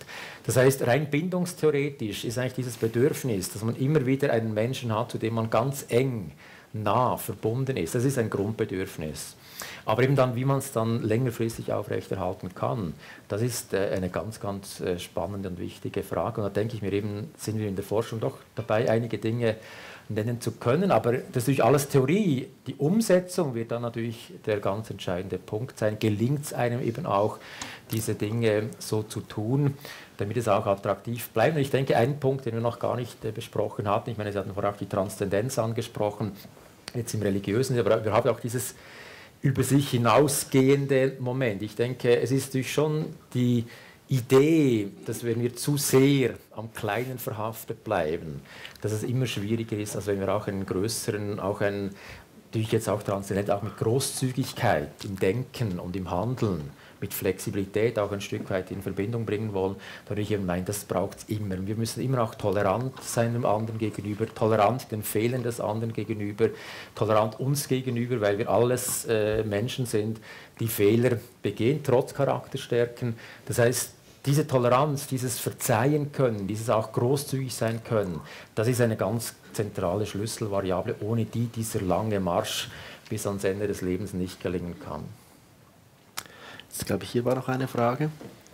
Speaker 3: Das heißt, rein bindungstheoretisch ist eigentlich dieses Bedürfnis, dass man immer wieder einen Menschen hat, zu dem man ganz eng, nah verbunden ist. Das ist ein Grundbedürfnis. Aber eben dann, wie man es dann längerfristig aufrechterhalten kann, das ist äh, eine ganz, ganz äh, spannende und wichtige Frage. Und da denke ich mir eben, sind wir in der Forschung doch dabei, einige Dinge nennen zu können. Aber das ist natürlich alles Theorie. Die Umsetzung wird dann natürlich der ganz entscheidende Punkt sein. Gelingt es einem eben auch, diese Dinge so zu tun, damit es auch attraktiv bleibt. Und ich denke, ein Punkt, den wir noch gar nicht äh, besprochen hatten, ich meine, Sie hatten vorher auch die Transzendenz angesprochen, jetzt im Religiösen, aber wir haben auch dieses über sich hinausgehende Moment. Ich denke, es ist natürlich schon die Idee, dass wenn wir zu sehr am Kleinen verhaftet bleiben, dass es immer schwieriger ist, als wenn wir auch einen größeren, auch einen, natürlich jetzt auch transzendent, auch mit Großzügigkeit im Denken und im Handeln, mit Flexibilität auch ein Stück weit in Verbindung bringen wollen, da würde ich eben meinen, das braucht es immer. Wir müssen immer auch tolerant sein dem anderen gegenüber, tolerant den Fehlern des anderen gegenüber, tolerant uns gegenüber, weil wir alles äh, Menschen sind, die Fehler begehen, trotz Charakterstärken. Das heißt, diese Toleranz, dieses Verzeihen können, dieses auch großzügig sein können, das ist eine ganz zentrale Schlüsselvariable, ohne die dieser lange Marsch bis ans Ende des Lebens nicht gelingen kann.
Speaker 1: Jetzt glaube ich, hier war noch eine Frage.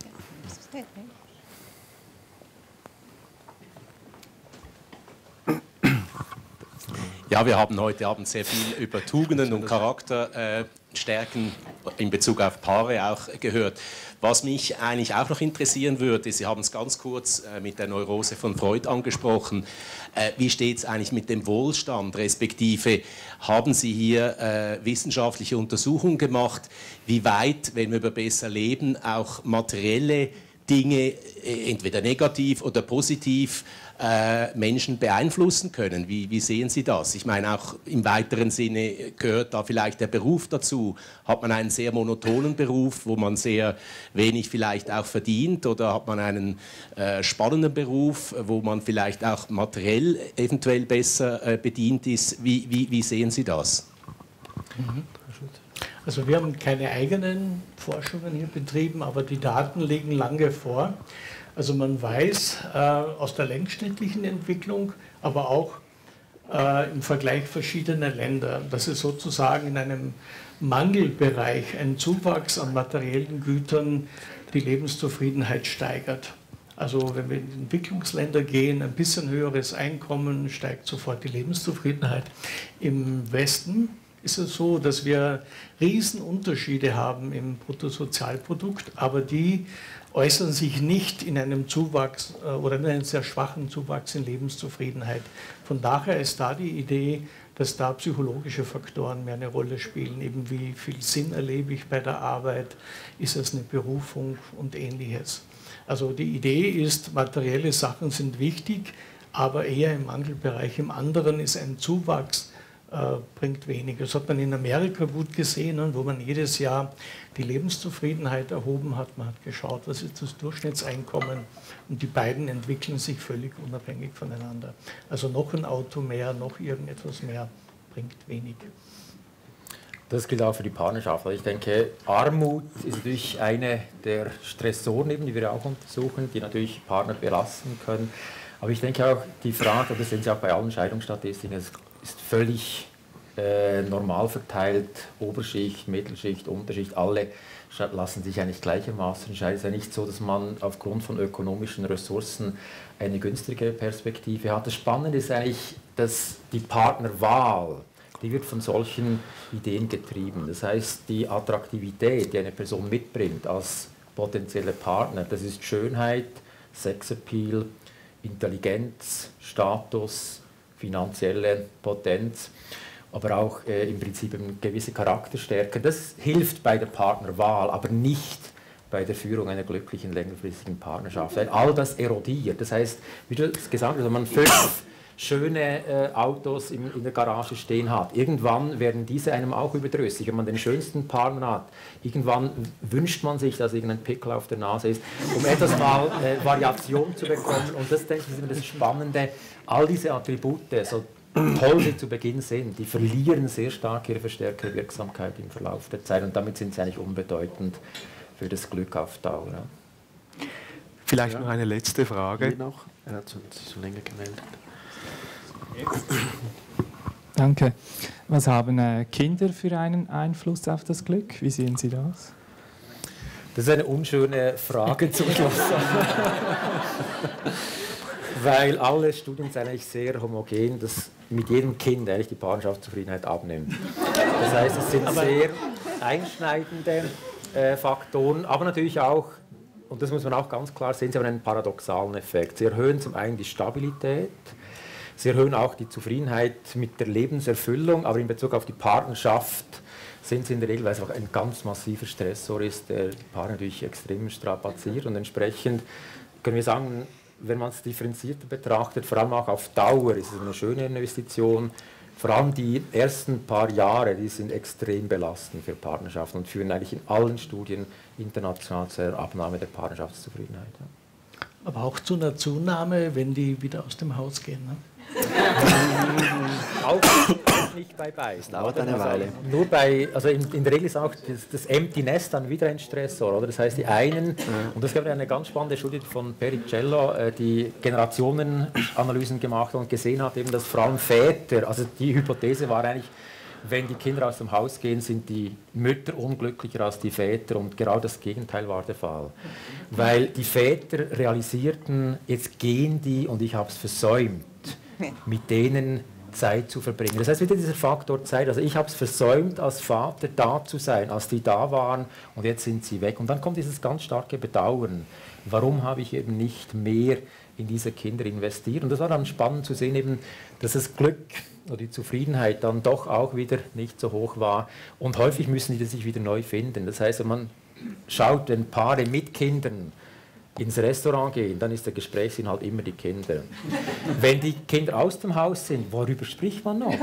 Speaker 7: Ja, wir haben heute Abend sehr viel über Tugenden und Charakterstärken in Bezug auf Paare auch gehört. Was mich eigentlich auch noch interessieren würde, Sie haben es ganz kurz mit der Neurose von Freud angesprochen, wie steht es eigentlich mit dem Wohlstand, respektive haben Sie hier äh, wissenschaftliche Untersuchungen gemacht, wie weit, wenn wir über besser leben, auch materielle Dinge, entweder negativ oder positiv, äh, Menschen beeinflussen können. Wie, wie sehen Sie das? Ich meine, auch im weiteren Sinne gehört da vielleicht der Beruf dazu. Hat man einen sehr monotonen Beruf, wo man sehr wenig vielleicht auch verdient, oder hat man einen äh, spannenden Beruf, wo man vielleicht auch materiell eventuell besser äh, bedient ist? Wie, wie, wie sehen Sie das?
Speaker 4: Also wir haben keine eigenen Forschungen hier betrieben, aber die Daten liegen lange vor. Also man weiß äh, aus der längsschnittlichen Entwicklung, aber auch äh, im Vergleich verschiedener Länder, dass es sozusagen in einem Mangelbereich ein Zuwachs an materiellen Gütern die Lebenszufriedenheit steigert. Also wenn wir in die Entwicklungsländer gehen, ein bisschen höheres Einkommen, steigt sofort die Lebenszufriedenheit. Im Westen ist es so, dass wir Riesenunterschiede haben im Bruttosozialprodukt, aber die äußern sich nicht in einem Zuwachs oder in einem sehr schwachen Zuwachs in Lebenszufriedenheit. Von daher ist da die Idee, dass da psychologische Faktoren mehr eine Rolle spielen, eben wie viel Sinn erlebe ich bei der Arbeit, ist es eine Berufung und Ähnliches. Also die Idee ist, materielle Sachen sind wichtig, aber eher im Mangelbereich. Im anderen ist ein Zuwachs, Äh, bringt weniger. Das hat man in Amerika gut gesehen, wo man jedes Jahr die Lebenszufriedenheit erhoben hat. Man hat geschaut, was ist das Durchschnittseinkommen, und die beiden entwickeln sich völlig unabhängig voneinander. Also noch ein Auto mehr, noch irgendetwas mehr bringt wenig.
Speaker 3: Das gilt auch für die Partnerschaft. Ich denke, Armut ist natürlich eine der Stressoren, die wir auch untersuchen, die natürlich Partner belasten können. Aber ich denke auch, die Frage, und das sehen Sie auch bei allen Scheidungsstatistiken, es ist völlig äh, normal verteilt, Oberschicht, Mittelschicht, Unterschicht, alle lassen sich eigentlich gleichermaßen scheiden. Es ist ja nicht so, dass man aufgrund von ökonomischen Ressourcen eine günstige Perspektive hat. Das Spannende ist eigentlich, dass die Partnerwahl, die wird von solchen Ideen getrieben. Das heißt, die Attraktivität, die eine Person mitbringt als potenzielle Partner, das ist Schönheit, Sexappeal, Intelligenz, Status, finanzielle Potenz, aber auch äh, im Prinzip eine gewisse Charakterstärke. Das hilft bei der Partnerwahl, aber nicht bei der Führung einer glücklichen, längerfristigen Partnerschaft. Weil all das erodiert. Das heißt, wie du es gesagt hast, wenn man fünf schöne äh, Autos in, in der Garage stehen hat, irgendwann werden diese einem auch überdrüssig. Wenn man den schönsten Partner hat, irgendwann wünscht man sich, dass irgendein Pickel auf der Nase ist, um etwas mal äh, Variation zu bekommen. Und das, denke ich, ist immer das Spannende. All diese Attribute, so toll sie zu Beginn sind, die verlieren sehr stark ihre verstärkte Wirksamkeit im Verlauf der Zeit, und damit sind sie eigentlich unbedeutend für das Glück auf Dauer.
Speaker 2: Vielleicht
Speaker 8: Ja.
Speaker 2: noch eine letzte Frage.
Speaker 8: Hier noch? Er hat sich schon länger gemeldet.
Speaker 9: Danke. Was haben äh, Kinder für einen Einfluss auf das Glück? Wie sehen Sie das?
Speaker 3: Das ist eine unschöne Frage zum Schluss. Weil alle Studien sind eigentlich sehr homogen, dass mit jedem Kind eigentlich die Partnerschaftszufriedenheit abnimmt. Das heißt, es sind sehr einschneidende äh, Faktoren, aber natürlich auch, und das muss man auch ganz klar sehen, sie haben einen paradoxalen Effekt. Sie erhöhen zum einen die Stabilität, sie erhöhen auch die Zufriedenheit mit der Lebenserfüllung, aber in Bezug auf die Partnerschaft sind sie in der Regel, weil es auch ein ganz massiver Stressor ist, der Paar natürlich extrem strapaziert, und entsprechend können wir sagen, wenn man es differenzierter betrachtet, vor allem auch auf Dauer ist es eine schöne Investition. Vor allem die ersten paar Jahre, die sind extrem belastend für Partnerschaften und führen eigentlich in allen Studien international zur Abnahme der Partnerschaftszufriedenheit. Ja.
Speaker 4: Aber auch zu einer Zunahme, wenn die wieder aus dem Haus gehen. Ne?
Speaker 3: Auch, auch nicht bei beiden.
Speaker 8: Das dauert eine Weile.
Speaker 3: Nur bei, also in, in der Regel ist auch das, das Empty Nest dann wieder ein Stressor, oder? Das heißt, die einen, und das gab eine ganz spannende Studie von Pericello, äh, die Generationenanalysen gemacht hat und gesehen hat, eben, dass vor allem Väter, also die Hypothese war eigentlich, wenn die Kinder aus dem Haus gehen, sind die Mütter unglücklicher als die Väter, und genau das Gegenteil war der Fall. Weil die Väter realisierten, jetzt gehen die und ich habe es versäumt, mit denen Zeit zu verbringen. Das heißt, wieder dieser Faktor Zeit. Also ich habe es versäumt, als Vater da zu sein, als die da waren, und jetzt sind sie weg. Und dann kommt dieses ganz starke Bedauern. Warum habe ich eben nicht mehr in diese Kinder investiert? Und das war dann spannend zu sehen, eben, dass das Glück oder die Zufriedenheit dann doch auch wieder nicht so hoch war. Und häufig müssen die sich wieder neu finden. Das heißt, wenn man schaut, wenn Paare mit Kindern ins Restaurant gehen, dann ist der Gesprächsinhalt immer die Kinder. Wenn die Kinder aus dem Haus sind, worüber spricht man noch?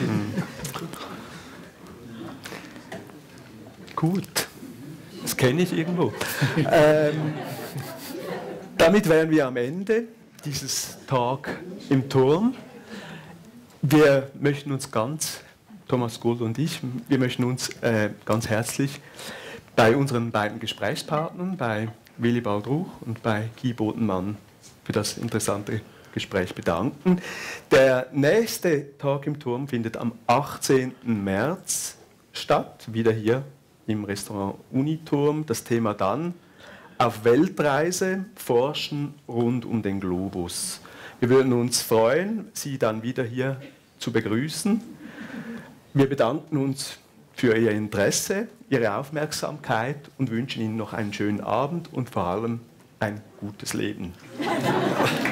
Speaker 2: Gut, das kenne ich irgendwo. ähm, damit wären wir am Ende dieses Tag im Turm. Wir möchten uns ganz, Thomas Gould und ich, wir möchten uns äh, ganz herzlich bei unseren beiden Gesprächspartnern, bei Willibald Ruch und bei Guy Bodenmann, für das interessante Gespräch bedanken. Der nächste Tag im Turm findet am achtzehnten März statt, wieder hier im Restaurant Uniturm. Das Thema dann: auf Weltreise, Forschen rund um den Globus. Wir würden uns freuen, Sie dann wieder hier zu begrüßen. Wir bedanken uns für Ihr Interesse, Ihre Aufmerksamkeit und wünschen Ihnen noch einen schönen Abend und vor allem ein gutes Leben.